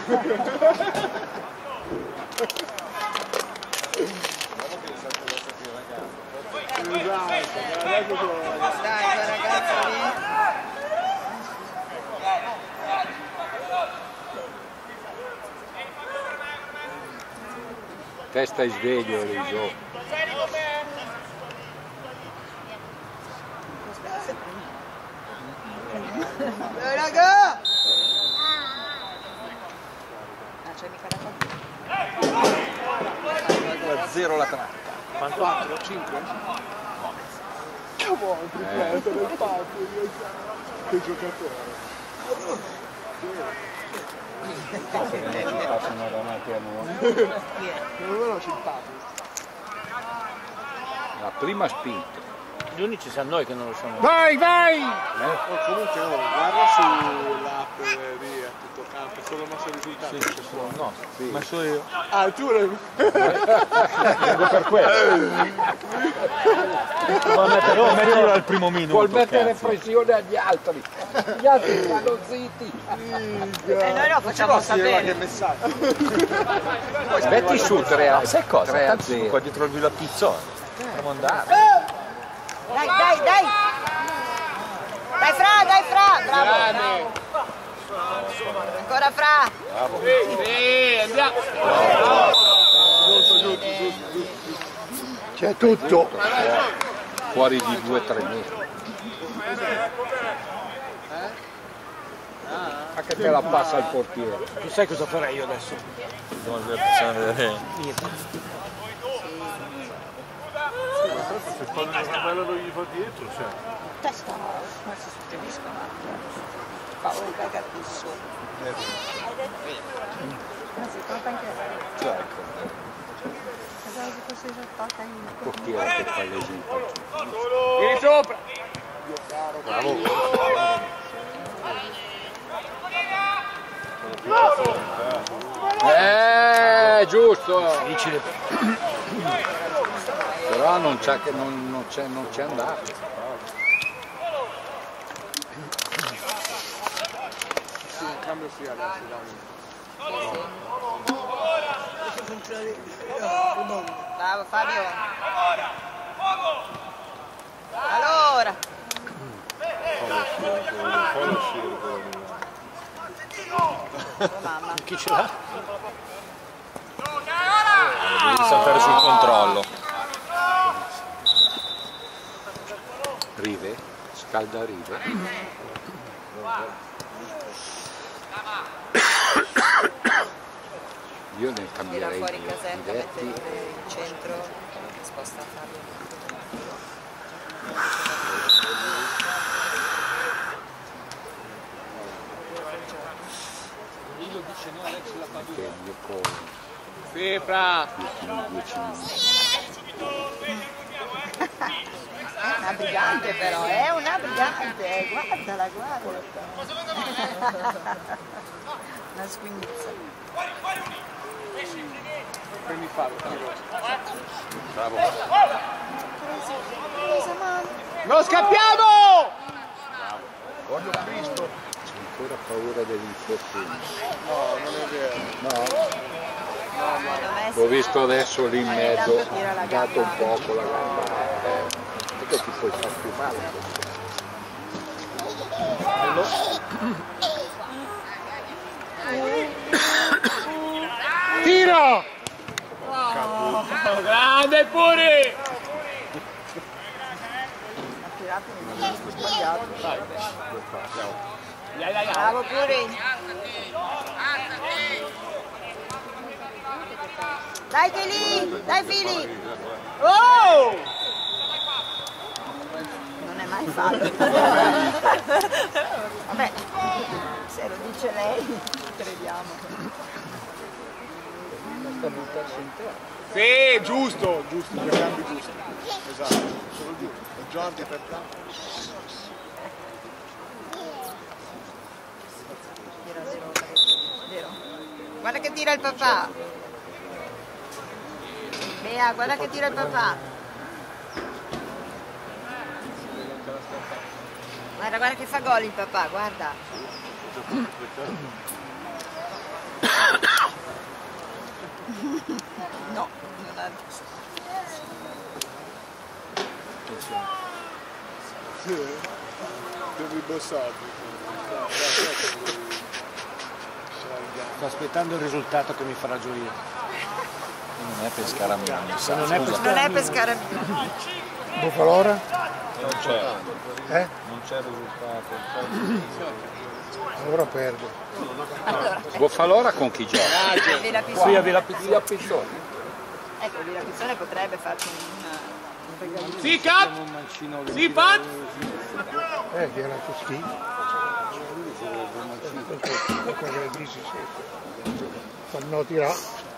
Dai, quella ragazza lì. Testa e sveglio Riso. Dai raga! Ah, c'è mica la due a zero la tratta. quattro, cinque? Come on, tripletto del patio, che giocatore. Passano davanti a noi. Non sono simpatici. La prima spinta. Gli unici siamo noi che non lo siamo. Vai, vai! Oh, comunque no, guarda sull'app di a tutto campo, solo mosso risultati. Sì, no, sì. Messo io. Ah, tu l'hai... Vengo per quello. Ma mettere, mettilo al primo minuto. Vuol mettere cazzo. pressione agli altri. Gli altri stanno zitti. E noi lo facciamo sapere. Che messaggio. Metti su tre a Sai cosa? tre a Tanto sono zero. qua dietro il Villa Pizzone. Dobbiamo andare. Dai, dai, dai! Dai Fra, dai Fra! Bravo! Ancora Fra! Bravo! Sì, andiamo! C'è tutto! Fuori di due tre metri. Ma che e te la passa il portiere. Tu sai cosa farei io adesso? Possiamo vedere. Se quando il cappello non gli fa dietro, cioè. Testa, ma si suggeriscono. Paolo cagatissimo. Ma si tocca anche Cioè, pensavo che fosse già fatta in Il portiere che fa l'esempio. Vieni sopra! Eh, giusto! Difficile. Però non c'è che non, non c'è non c'è andato. sì, in cambio sì, adesso dai. Bravo Fabio. Allora. Mamma. Chi ce l'ha? Devi saltare sul controllo. Rive, scalda Rive. Io ne Tira cambierei fuori i casetta, mette detti. il centro, sposta Fabio. Perché io con Fibra! dieci minuti. È una brigante però, è una brigante, guardala, guarda. Una squinizza. Prendi fallo, Bravo. Non scappiamo! Voglio Cristo. C'è ancora paura dell'infortunio. No, non è vero. No? Secondo me L'ho sì. visto adesso lì in mezzo, Ogni tanto tira la ha dato un gamba. poco la gamba. Eh, perché ti puoi far più male così. Tiro! Grande pure! Ha tirato in un sbagliato. Dai, dai, dai. Bravo Puri. Dai che lì, dai Fili. Oh! Non è mai fatto. Vabbè, se lo dice lei, crediamo. Sì, giusto, giusto. Gli cambi giusti. Esatto, solo giusto. E Giordi per tanto. Tira zero, zero. Guarda che tira il papà. Bea, guarda che tira il papà. Guarda, guarda che fa gol il papà, guarda. No, non ha visto. Devi bossarti. Sto aspettando il risultato che mi farà gioire. Non è Pescara Milano, mi sa. Non è Scusa. Non è pescare. Bufalora? Non c'è. Eh? Non c'è risultato. Allora perdo. Allora, Bofalora con chi gioca? Villa Pizzone. Qui a Villa Villa Pizzone. Ecco, Villa Pizzone potrebbe farci un, un regalino. Sì, Cat! Sì, Pat! Eh, che era più schifo. Quella che dici sì. Quando tira.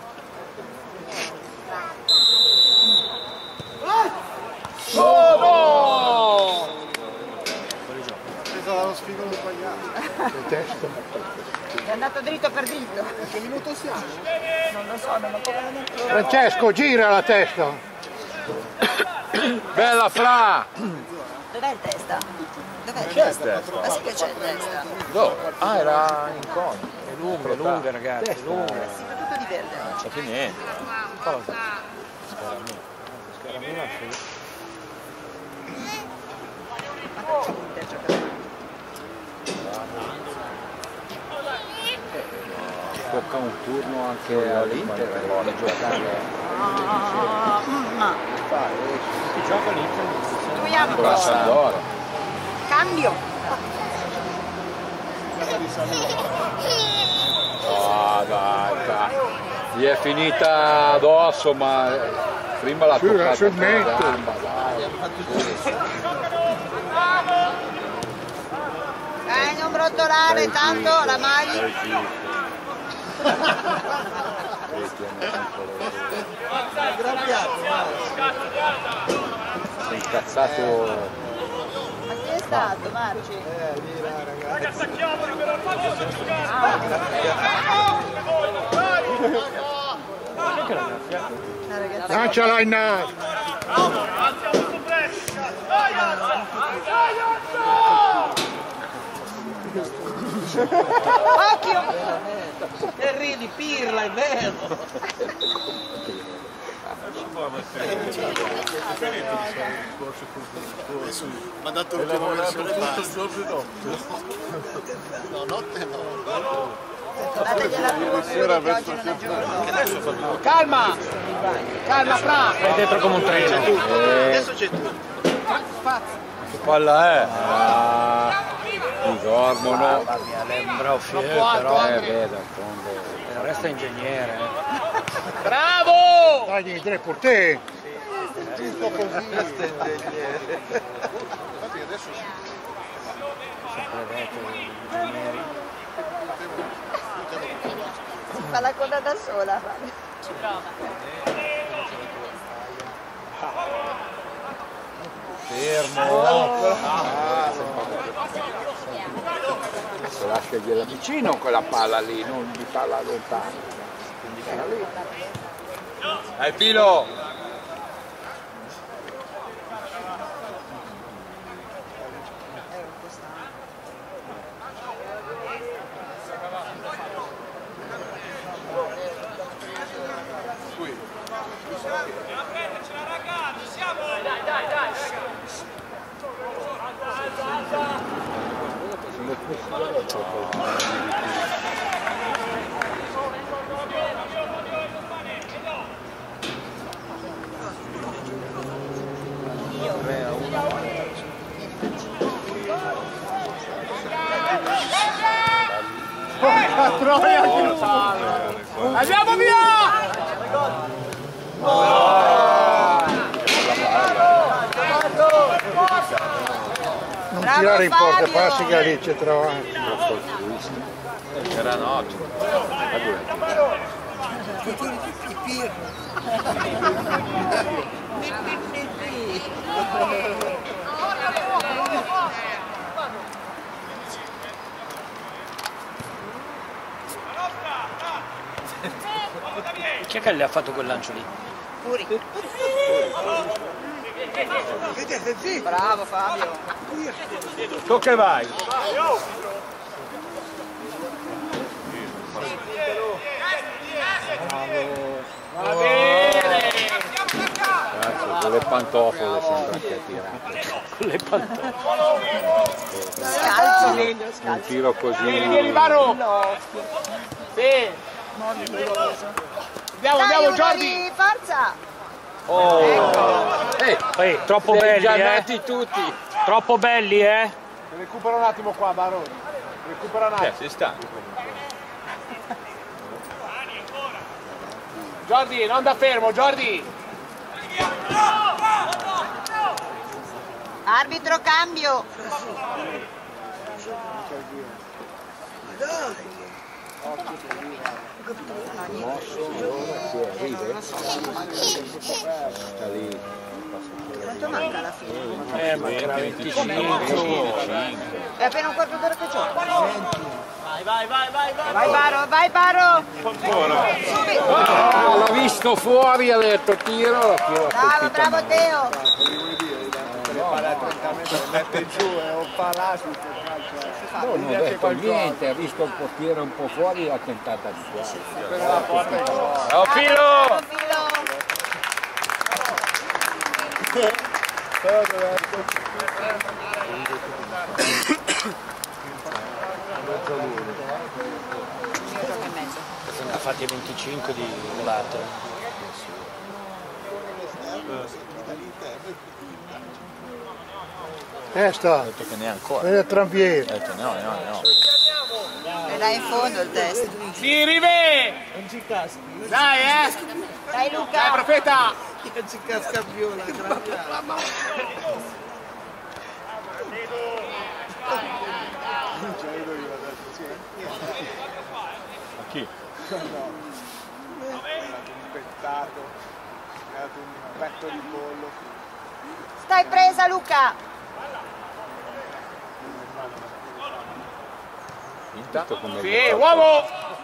Oh no! Presa dallo sfigolo sbagliato. Detesto. È andato dritto per dritto. Che minuto siamo? Non lo so, non ho ancora detto. Francesco, gira la testa. Bella Fra! Dov'è il testa? Dov'è il C'è il testa? testa. Ma sì che c'è il testa. Dove? Ah, era in cono. È lunga, è lunga ragazzi, è lunga. Sì, ma tutto di verde. Non c'è più niente. Cosa? Scaramino. Scaramino, sì. Ma che c'è l'Inter giocare? Tocca un turno anche all'Inter che vuole giocare. Ah, Chi gioca l'Inter? Sostituiamo. Con la Sampdoria. Cambio. Ah, dai, dai. Gli è finita addosso, ma prima l'ha toccata sul con la mento. gamba, dai. Eh, non brontolare tanto la maglia. Sei incazzato. Ma chi è stato, Marci? Eh, lì là, ragazzi. Lanciala in naso. Occhio! E ridi, pirla, è vero. Ma dato l'ultima versione basta. No, notte no. Dategliela tu, che oggi non è giorno. Calma! Calma, Fra! È dentro come un treno. Adesso c'è tu. Che palla è? Ah, mi dormono. Mamma mia, lei è un bravo fiero, però Eh, vedo, fondo. il resto è ingegnere. eh. Bravo! Dai, tre per te. Giusto così. Questo è ingegnere. Infatti adesso sì. Sempre detto, gli ingegneri. Si fa la coda da sola. Fermo! Se lascia gliela vicino quella palla lì, non di palla lontana. Era lì. Dai Pilo! Andiamo via! Non Bravo, tirare in porta, Fabio. passi che lì c'è trovato. Era notte. Chi è che le ha fatto quel lancio lì? Puri. Bravo Fabio. Tu che vai? Va bene! Grazie, con le pantofole sembra che ha tirato. Con le pantofole. Scalzo meglio, Un scalzo. tiro così. Vieni, vieni, Varo! Sì! Andiamo, Dai, andiamo, uno Jordi! di forza! Oh! Eh, Ehi, troppo sei belli, già eh? nati tutti. Troppo belli, eh? Recupera un attimo qua, Baroni. Recupera un attimo. Eh, si sta. Jordi, non da fermo, Jordi! Arbitro cambio! Mosso, allora si arriva. Sta lì. Quanto manca alla fine? Eh, mancherà venticinque. È appena un quarto d'ora che gioco. Vai, vai, vai, vai, vai! Vai Baro, vai Baro! Ah, l'ha visto fuori, ha detto tiro, la tiro Bravo, bravo Teo! Le palle a trenta metri, mette giù e un palacio. No, non ha detto niente, ha visto il portiere un po' fuori e l'ha tentata di fuori. Ciao Pilo! Bravo Filo! Ne ha fatti venticinque di volate. Testa, Ho detto che ne ha ancora. vedi il trampiere. Ho detto no, no, no. è là in fondo il test. Sì, Rive! Non ci caschi. Dai, eh! Dai Luca! Dai, profeta! Non ci casca più la grandiera. Ma chi? No. Un pettato, ha dato un petto di pollo. Stai presa Luca! Intanto come sì, uomo!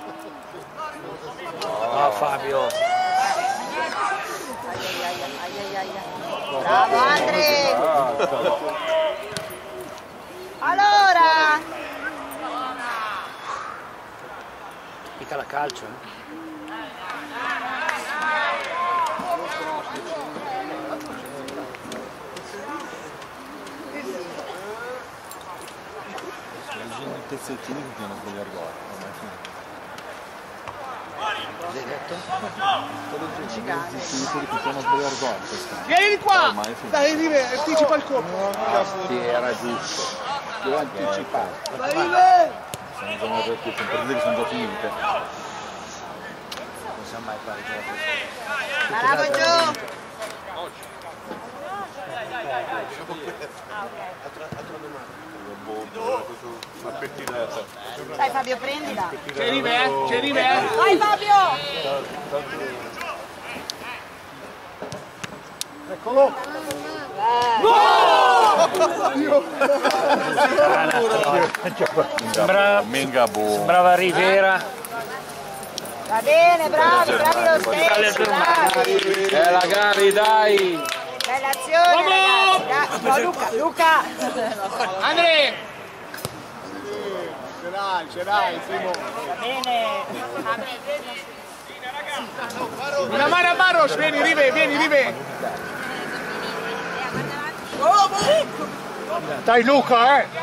Ah, Fabio! Bravo Andre! Allora! Mica la calcio, eh? I pezzettini che tiene con gli argoli. L'hai detto? Vieni di qua! Dai, Rive, anticipa il colpo. Sì, era giusto. Devo anticipare. Dai, Rive! Sono già una partita, per dire sono già finite. Non siamo mai pareggiati. Bravo Gio! Una pettinata. Dai Fabio, prendila! C'è Rive, eh? C'è Rive, eh? Vai Fabio! Eccolo! Sembrava, sembrava Rivera. Va bene, bravi, bravi lo stesso, bravi! Bella Gari, dai! Bella azione ragazzi! Dai. No Luca, Luca! Andre! Ce l'hai, ce l'hai, Simo. Va bene! Una mano a Barros, vieni Rive, vieni Rive! Dai Luca, eh!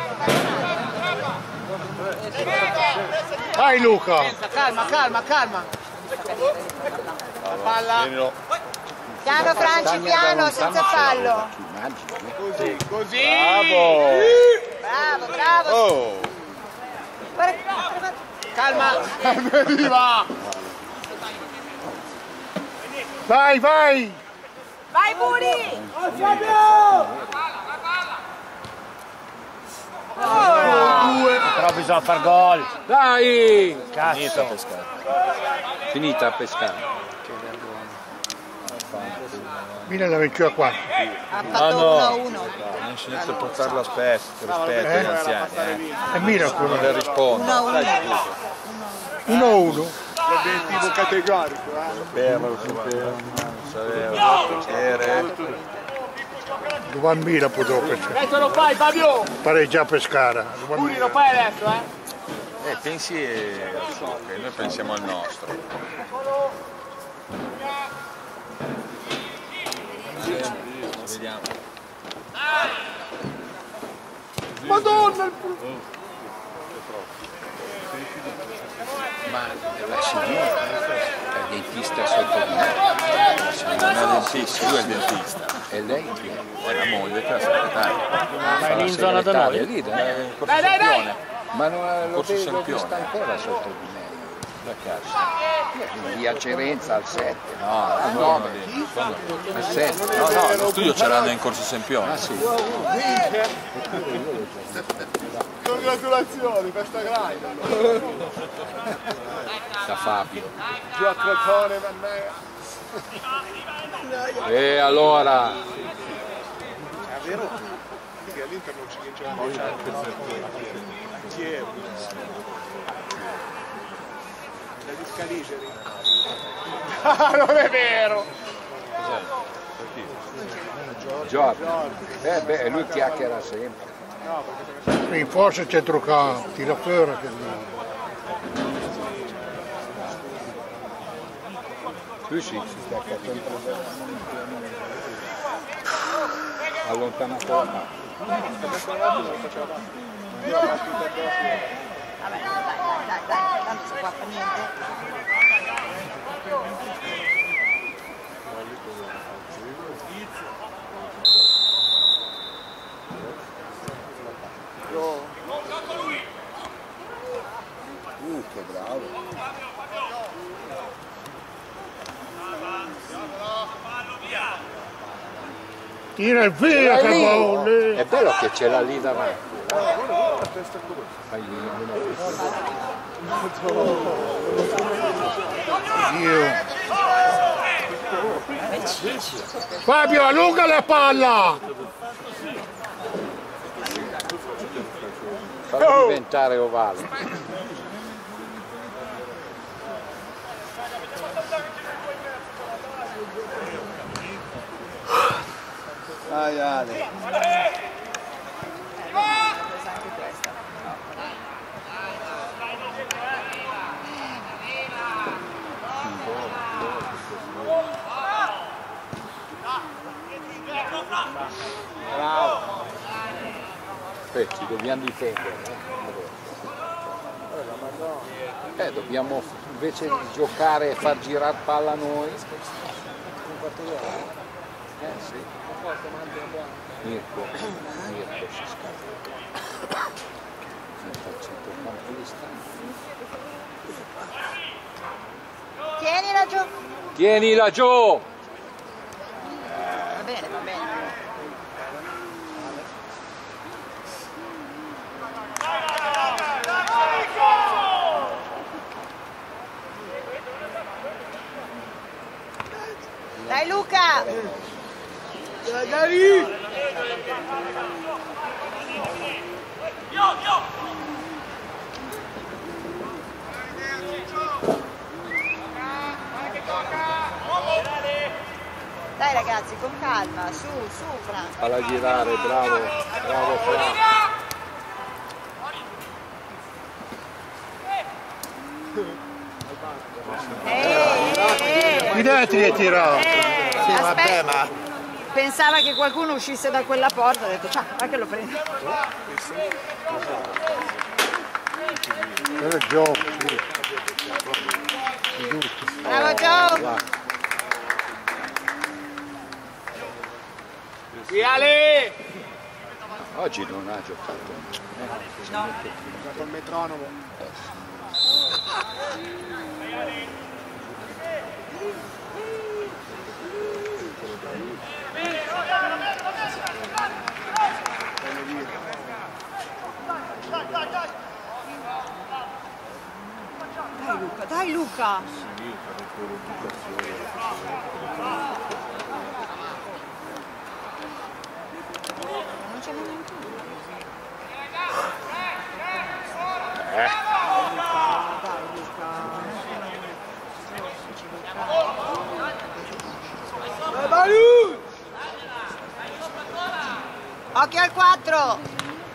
Dai Luca! Calma, calma, calma! La palla! Piano Franci, piano, senza fallo! Così, così! Bravo, bravo! Oh! Guarda, guarda, guarda. Calma! Arriva! Vai, vai! Vai Buri! Però bisogna far gol. Dai! Cazzo. Finita a pescare. Milan aveva chiuso a quattro. Ha fatto uno a uno. Non insegnate a portarla spesso, rispetto agli anziani. Eh. È Milan quello. Non le rispondo. uno a uno. uno a uno. L'obiettivo categorico, eh? Sapevo, lo sapevo, sapevo, piacere. Dove va Milan poi dopo? Adesso lo fai Fabio! Pareggia a Pescara. Puri lo fai adesso, eh? Eh, pensi al suo, che noi pensiamo al nostro. Vediamo. Madonna! Il... Ma la signora è dentista sotto di me. La signora è dentista, lui è il dentista. E lei chi è? È la moglie, che è la segretaria. Ma è lì in zona da noi? È lì, da È il corso Dai, dai, dai! Sempione. Ma non lo Corso vedo, l'ho Sempione. vista ancora sotto di me. Da casa. Via Cerenza al sette. No, al no, nove. lì. Quando? Al sette. No, no, lo studio ce l'hanno in corso Sempione. Ah sì. Congratulazioni, festa grande. Da Fabio. Giù a Crotone, Mannea. E allora? È vero che all'Inter non ci vinceva Chi è? La di Scaligeri. Ah, non è vero! Giorgio. Eh beh, lui chiacchiera sempre. In forza centrocampo, tira fuori che Lui sì, si stacca sempre. Allontanato la mano. Vabbè, dai, dai, dai, dai, tanto si qua fa niente. Tira il via che vuole! È bello che ce l'ha lì davanti. Io. Fabio, allunga la palla! Fallo diventare ovale. Dai Ale. Bravo. Eh, ci dobbiamo difendere. Eh, dobbiamo invece di giocare e far girare palla noi. Eh sì. Mirko, Mirko si scappa. Il centrocampista. Tienila giù. Tienila giù! Va bene, va bene. Dai Luca! Dai, dai! Dai ragazzi, con calma, su, su Fra. Falla girare, bravo, bravo Fra. Fidati e tira! Eh, sì, vabbè, ma... Pensava che qualcuno uscisse da quella porta, ha detto, ciao, va che lo prendo. Era il gioco, sì. Bravo Gio! Sì, Ale! Oggi non ha giocato. No, ha giocato il metronomo. Dai Luca, dai Luca! Non c'è neanche uno. Eh. Dai Luca. Occhio al quattro!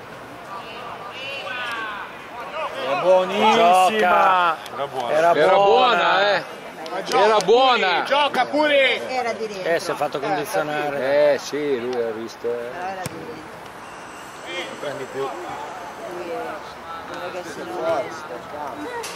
Era buonissima! Era buona, era buona, era buona eh! Era buona! Gioca pure! Era di rientro. Eh, si è fatto condizionare. Eh sì, lui ha visto. Eh. Però era di rientro. Non prendi più. Lui è un ragazzino onesto.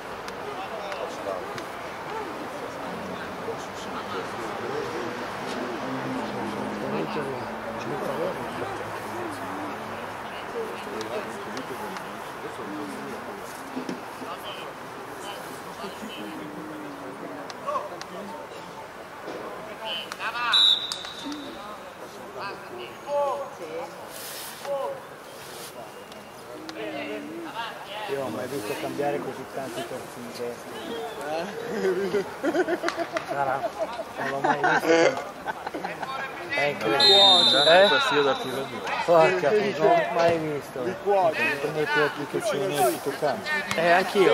Io non ho mai visto cambiare così tanti terzini in destra. Sarà, non l'ho mai visto. È incredibile. Eh? Porca, non l'ho mai visto. Di cuore. Prende più applicazioni in tutto il campo. Eh, anch'io.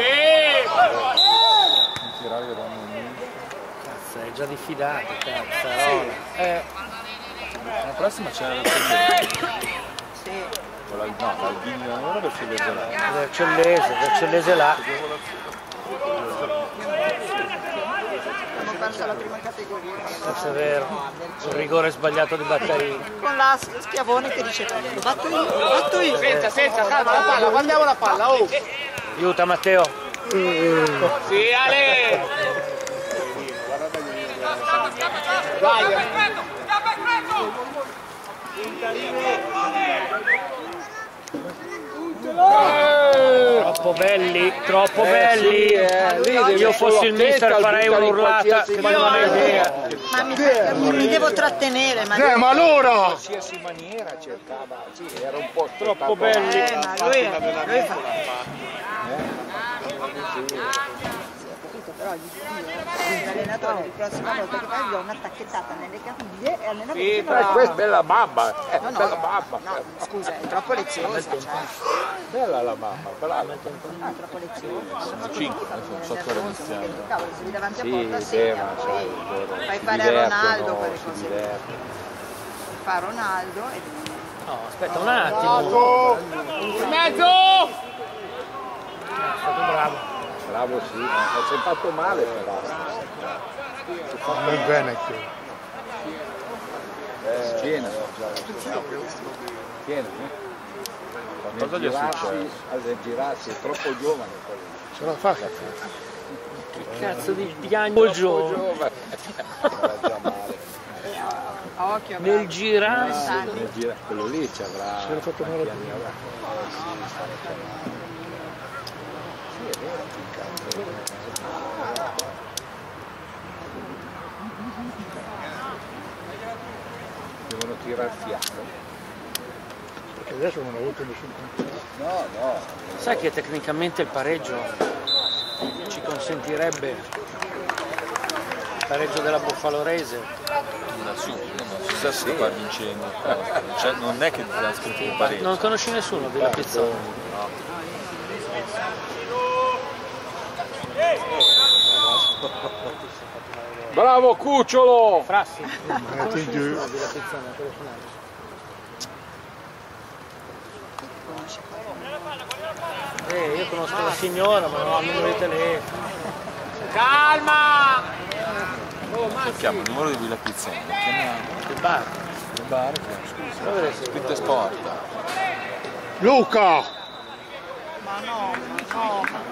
Cazzo, è già diffidato, cazzarola. Eh. La prossima c'è la prima. Sì. No, l'Albino non era Cellese là. Il Cellese, il Cellese là. Abbiamo perso la prima categoria. Questo è vero. Un rigore sbagliato di Batterini. Con la Schiavone che dice batto io, batto io. Senza, senza, calma la palla, guardiamo la palla, oh! Aiuta Matteo. Sì, Ale! Vai! Troppo belli, troppo Eh, belli. sì, eh, lì devi Io solo fossi il mister attenta al farei buttare un'urlata qualsiasi che non ho idea. Ma mi, mi, mi devo trattenere, ma... Eh, ma allora! In qualsiasi maniera cercava, sì, era un po' Troppo belli. Eh, ma lui, lui fa... Però gli dico, l'allenatore la prossima volta che vai gli do una tacchettata nelle caviglie e allenamento Sì, non ma la- questa è la mamma, è No, no, bella mamma. no, scusa, è troppo leziosa, cioè. Bella la mamma, brava. No, è troppo leziosa. Sono cinque, cinque, sotto la iniziale. cavolo, se vi davanti a Sì, porta sì, segna, ma sai, poi loro fai si fare a divertono, Ronaldo quelle si cose lì. divertono. Fa Ronaldo e... No, aspetta un attimo. In mezzo! È stato bravo. Bravo sì, ma si è fatto male però. Non bene qui. Eh, Piena. Piena, Cosa gli è successo? Nel girarsi, è troppo giovane quello. Ce la fa? Che cazzo di piagno Troppo giovane. giovane. Era già male. Occhio, Nel bravo. girarsi. Nel gira- quello lì ci avrà. Si era fatto male. quanti anni avrà? Sì, è vero, che cazzo. Devono tirare fiato. Perché adesso non ho avuto nessun controllo. No, no. Sai che tecnicamente il pareggio ci consentirebbe il pareggio della Boffalorese? Su, non si sa se va vincendo. Cioè, non è che ti ha scritto il pareggio. Non conosci nessuno della Pizzone? No. Bravo Cucciolo! Frassi. Metti giù. Della Pizzone, telefonare. Eh, io conosco la signora, ma non ho il numero di telefono. Calma! Chiamo il numero di Villa Pizzone. Chiamiamo Il bar. il bar. Scusa. Dove sei? Scritte sport. Luca! Ma no, no.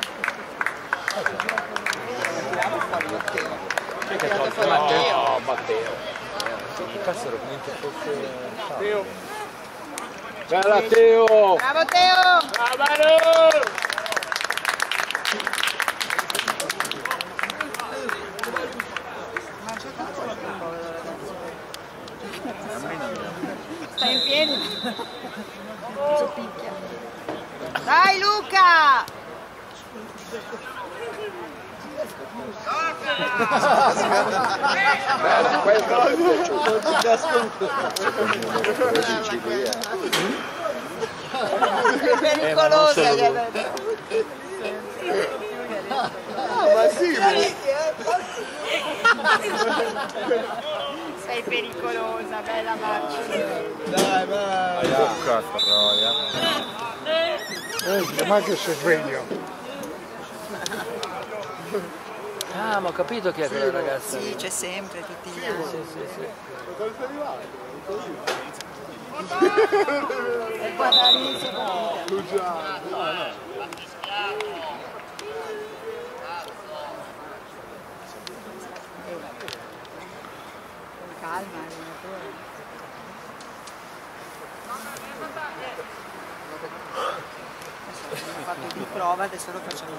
Chi è che ha tolto Matteo? No, Matteo. Il cazzo era convinto fosse. Teo! Bella Teo! Bravo Teo! Ma c'è cazzo la povera ragazza. Stai in piedi? Si picchia. Dai Luca! Bella, questo mi è piaciuto. Non ti casco È pericolosa che ha detto. ma sì, Sei pericolosa, bella marcia. dai, vai. Bocca, troia. Eh, ma che si sveglio. Ah, ma ho capito chi è quella ragazza. Sì, c'è sempre tutti gli anni. Sì, sì, sì. E guarda all'inizio con calma, allenatore. Abbiamo fatto di prova, adesso lo facciamo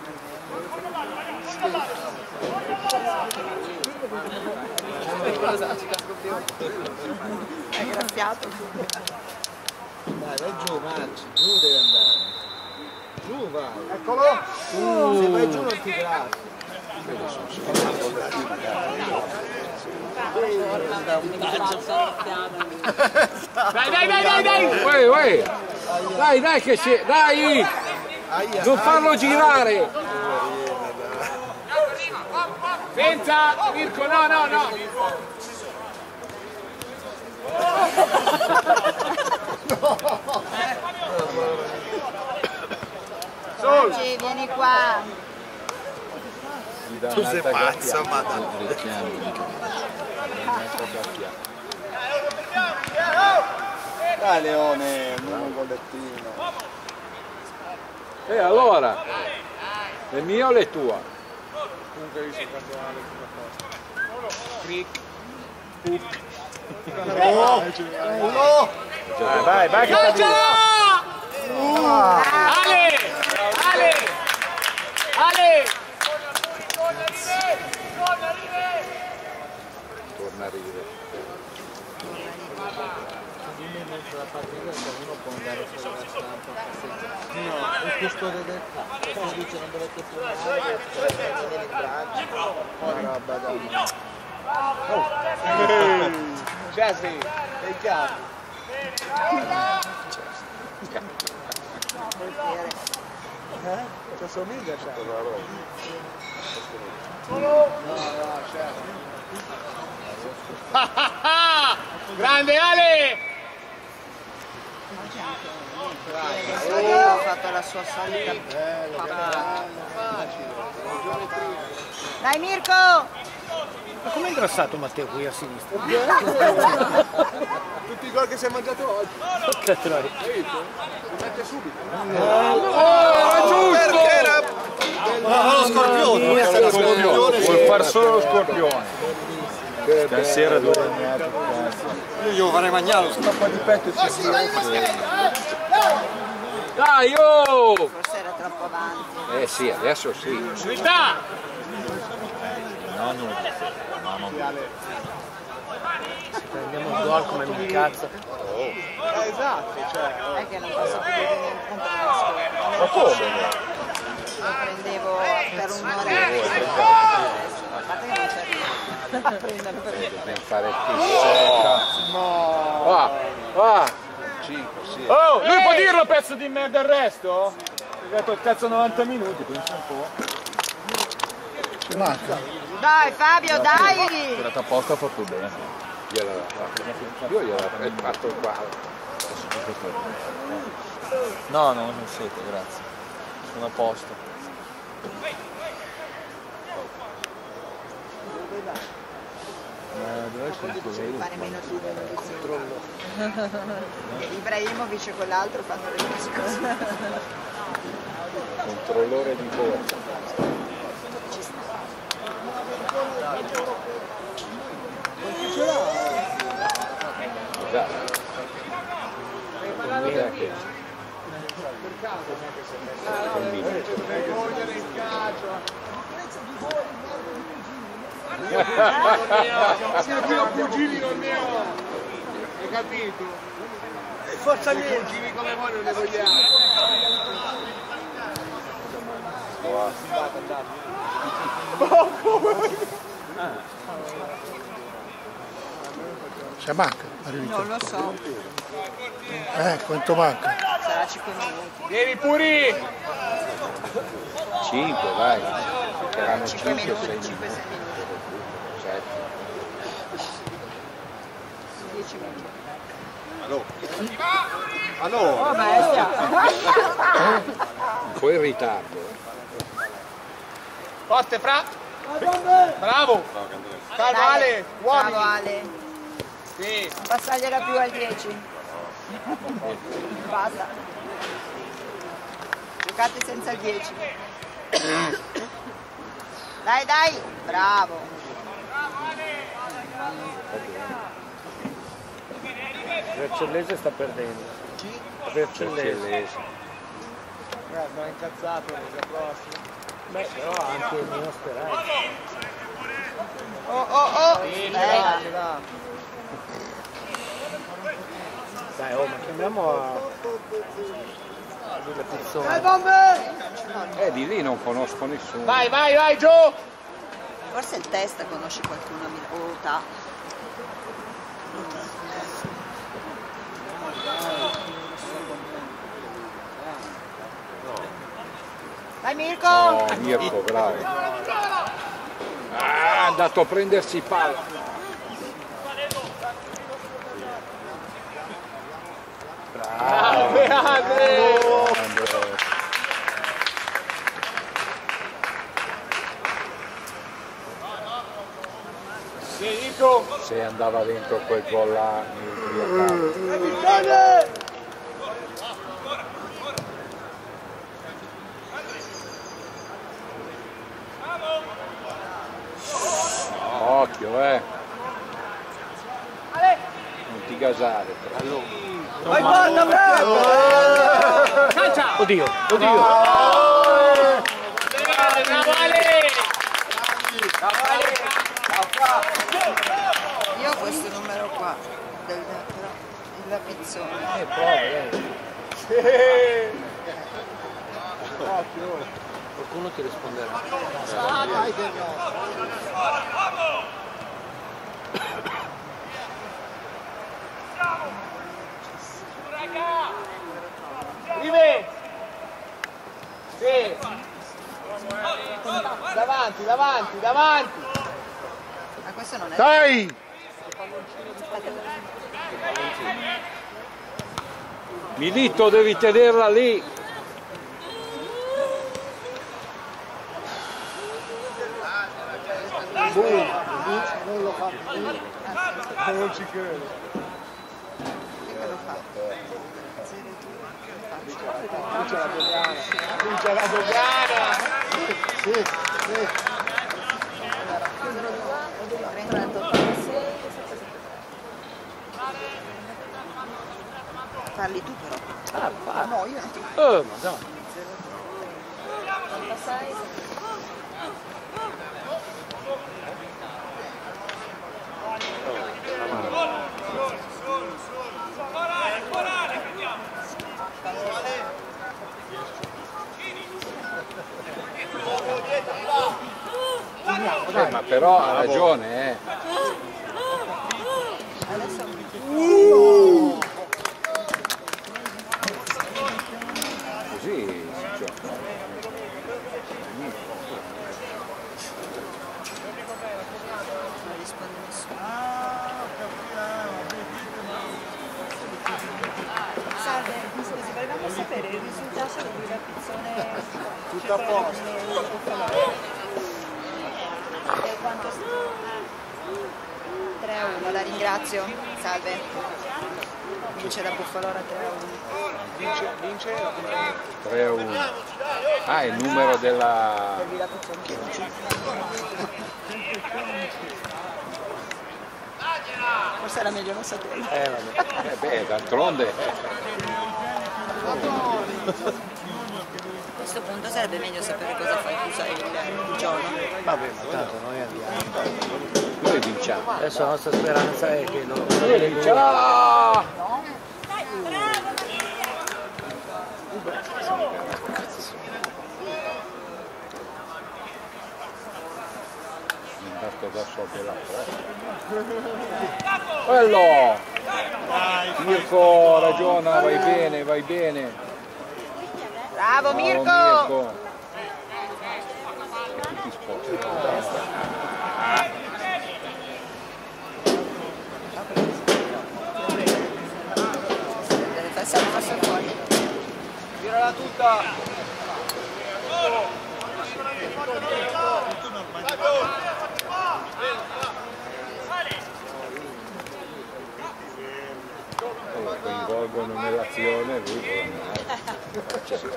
vedere. È graffiato. Dai, vai giù, Marci, giù devi andare. Giù vai. Eccolo! Se vai giù non ti graffi. Dai, dai, dai, dai, dai! Uè, uè. Dai, dai che si... Dai! Non farlo girare! Senza, Mirko, no, no, no! Oggi, vieni qua. Tu sei pazzo, ma dai Leone, non un bollettino. E allora? È mio o è tua? Comunque hai visto quando ha la Vai, vai, vai che Ale! Ale! cose del cazzo, dice non dovete filmare, prendere in braccio, una roba da... Jesse, sei chiaro. Eh? Ci assomiglia, cioè. No, no, grande Ale! Ha fatto la sua solita papà. Dai Mirko! Ma com'è ingrassato Matteo qui a sinistra? Tutti i gol che si è mangiato oggi. Che trovi? Li mette subito. Oh, giusto! Perché era... No, lo scorpione! Lo scorpione, vuol far solo lo scorpione. Stasera due e mezzo. Io glielo farei mangiare, lo Un po' di petto ci Dai, oh! Forse era troppo avanti. Eh sì, adesso sì. Unità! No, non mamma mia. Se prendiamo il gol come mi cazzo. Eh, esatto, cioè. È che non posso più vedere niente contro la scuola. Ma come? Lo prendevo per un'ora. A parte che non c'è a prenderlo per Dobbiamo fare più secca. No! Ah, ah. cinque, sì. Oh, lui può dirlo pezzo di merda il resto? Hai dato il cazzo novanta minuti, pensa un po'. Ci manca. Dai Fabio, dai! Tirata apposta ha fatto bene. Gliela, io gliela avrei fatto qua. No, no, non siete, grazie. Sono a posto. Fare meno di controllo. Ibrahimovic e quell'altro fanno le cose. Controllore di borsa. Sì, qui ho cugini non ne ho. Hai capito? Forza mia! Cugini come voi non ne vogliamo. Se manca, arrivi Non lo so, Eh, quanto manca? sarà cinque minuti. Vieni Puri! cinque, vai. Saranno cinque cinque, minuti, sei cinque sei minuti. minuti. sette. dieci minuti. Allora, Oh bestia! Un po' in ritardo. eh. Forte Fra! Bravo! Calma Dai, Ale! Uomini! Bravo Ale! Sì! Non passargliela più al dieci. Basta. Giocate senza il dieci. Dai dai! Bravo! Vercellese sta perdendo. Vercellese. Eh, ma è incazzato la prossima. Beh, però anche meno speranza. Oh oh oh! Sì, Eh, ce l'ha, ce l'ha. Dai, oh, ma chiamiamo a... Delle persone. Dai bombe! Eh, di lì non conosco nessuno. Vai, vai, vai, giù! Forse il testa conosce qualcuno a Milano. Oh, ta. Vai Mirko! Oh, Mirko, bravo. Ah, è andato a prendersi palla. Bravo! Grande! Sì, Nico! Se andava dentro quel gol là, mi occhio, eh! Non ti gasare, però. Vai, guarda, bravo! Calcia! Oddio, oddio! Bravo Ale! Bravo Ale! Io ho questo numero qua, del, però, della pizzone. Eh, prova, dai. Qualcuno ti risponderà. Ah, dai che no. Rive! Sì! Davanti, davanti, davanti! Ma questo non è... Dai! Milito, devi tenerla lì. Boom, non lo fa più. Non ci credo. Che lo fa? Vince la Dogana! Vince la Dogana! Sì, sì. Parli tu però. Ah, fa. No, io non ti... Oh, ma no. Eh, ma però ha ragione, eh. Uh. Così si gioca. Non risponde nessuno. Salve, mi scusi, volevamo sapere il risultato di Rapizzone. Tutto a posto. E quanto tre a uno, la ringrazio. Salve. Vince la Buffalora tre a uno. Vince, vince la Dogana. tre a uno. Ah, il numero della... Forse era meglio non saperlo. Eh, vabbè. Eh beh, d'altronde. A questo punto sarebbe meglio sapere cosa fai tu, sai, il, il giorno. Vabbè, ma tanto noi andiamo. Noi vinciamo. Adesso la nostra speranza è che lo... Noi vinciamo! Andato addosso a quella porta. Quello! Mirko ragiona, vai bene, vai bene. Bravo Mirko! Bravo, Mirko. E tutti sporchi. Deve passare passa fuori. Tirala tutta! Lo coinvolgono nell'azione, lui può andare.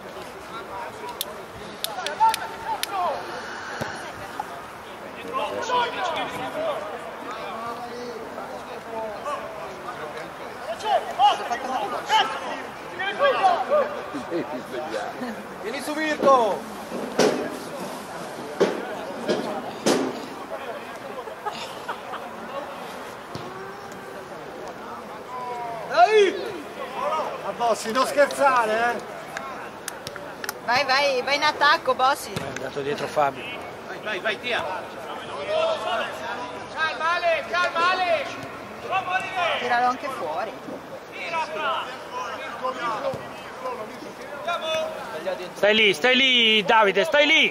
Vieni su Mirko! Dai! A Bossi, non scherzare, eh! Vai, vai, vai in attacco, Bossi. È andato dietro Fabio. Vai, vai, vai, Tia! Calma Ale, calma Ale! Tiralo anche fuori. Stai lì, stai lì, Davide, stai lì!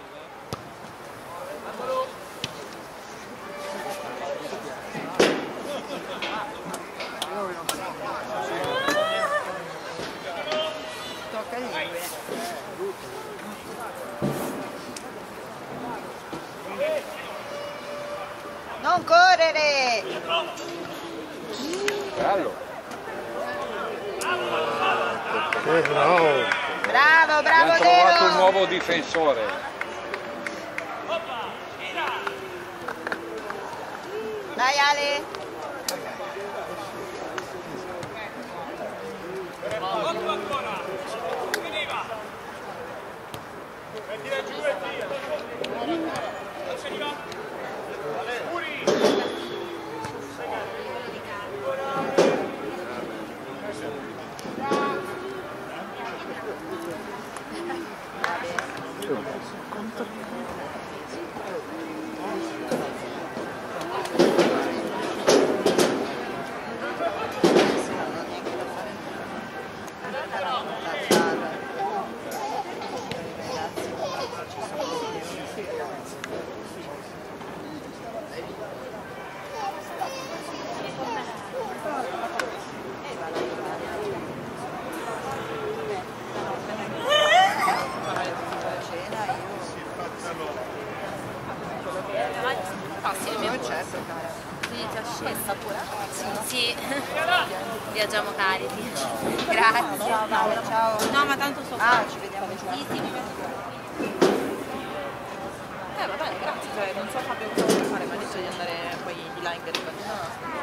Tocca a lui. Non correre! Bello. Bravo, bravo Abbiamo trovato Nero! un nuovo difensore. Dai Ale! sì, abbiamo certo, cara. Finita scesa pure? Sì, viaggiamo carichi. Grazie. Ciao Vale, ciao. No, ma tanto so. Ah, ci vediamo giù. Sì, sì. Eh va bene, grazie, cioè non so Fabio cosa vuole fare, ma ha detto di andare poi di là in Garibaldi.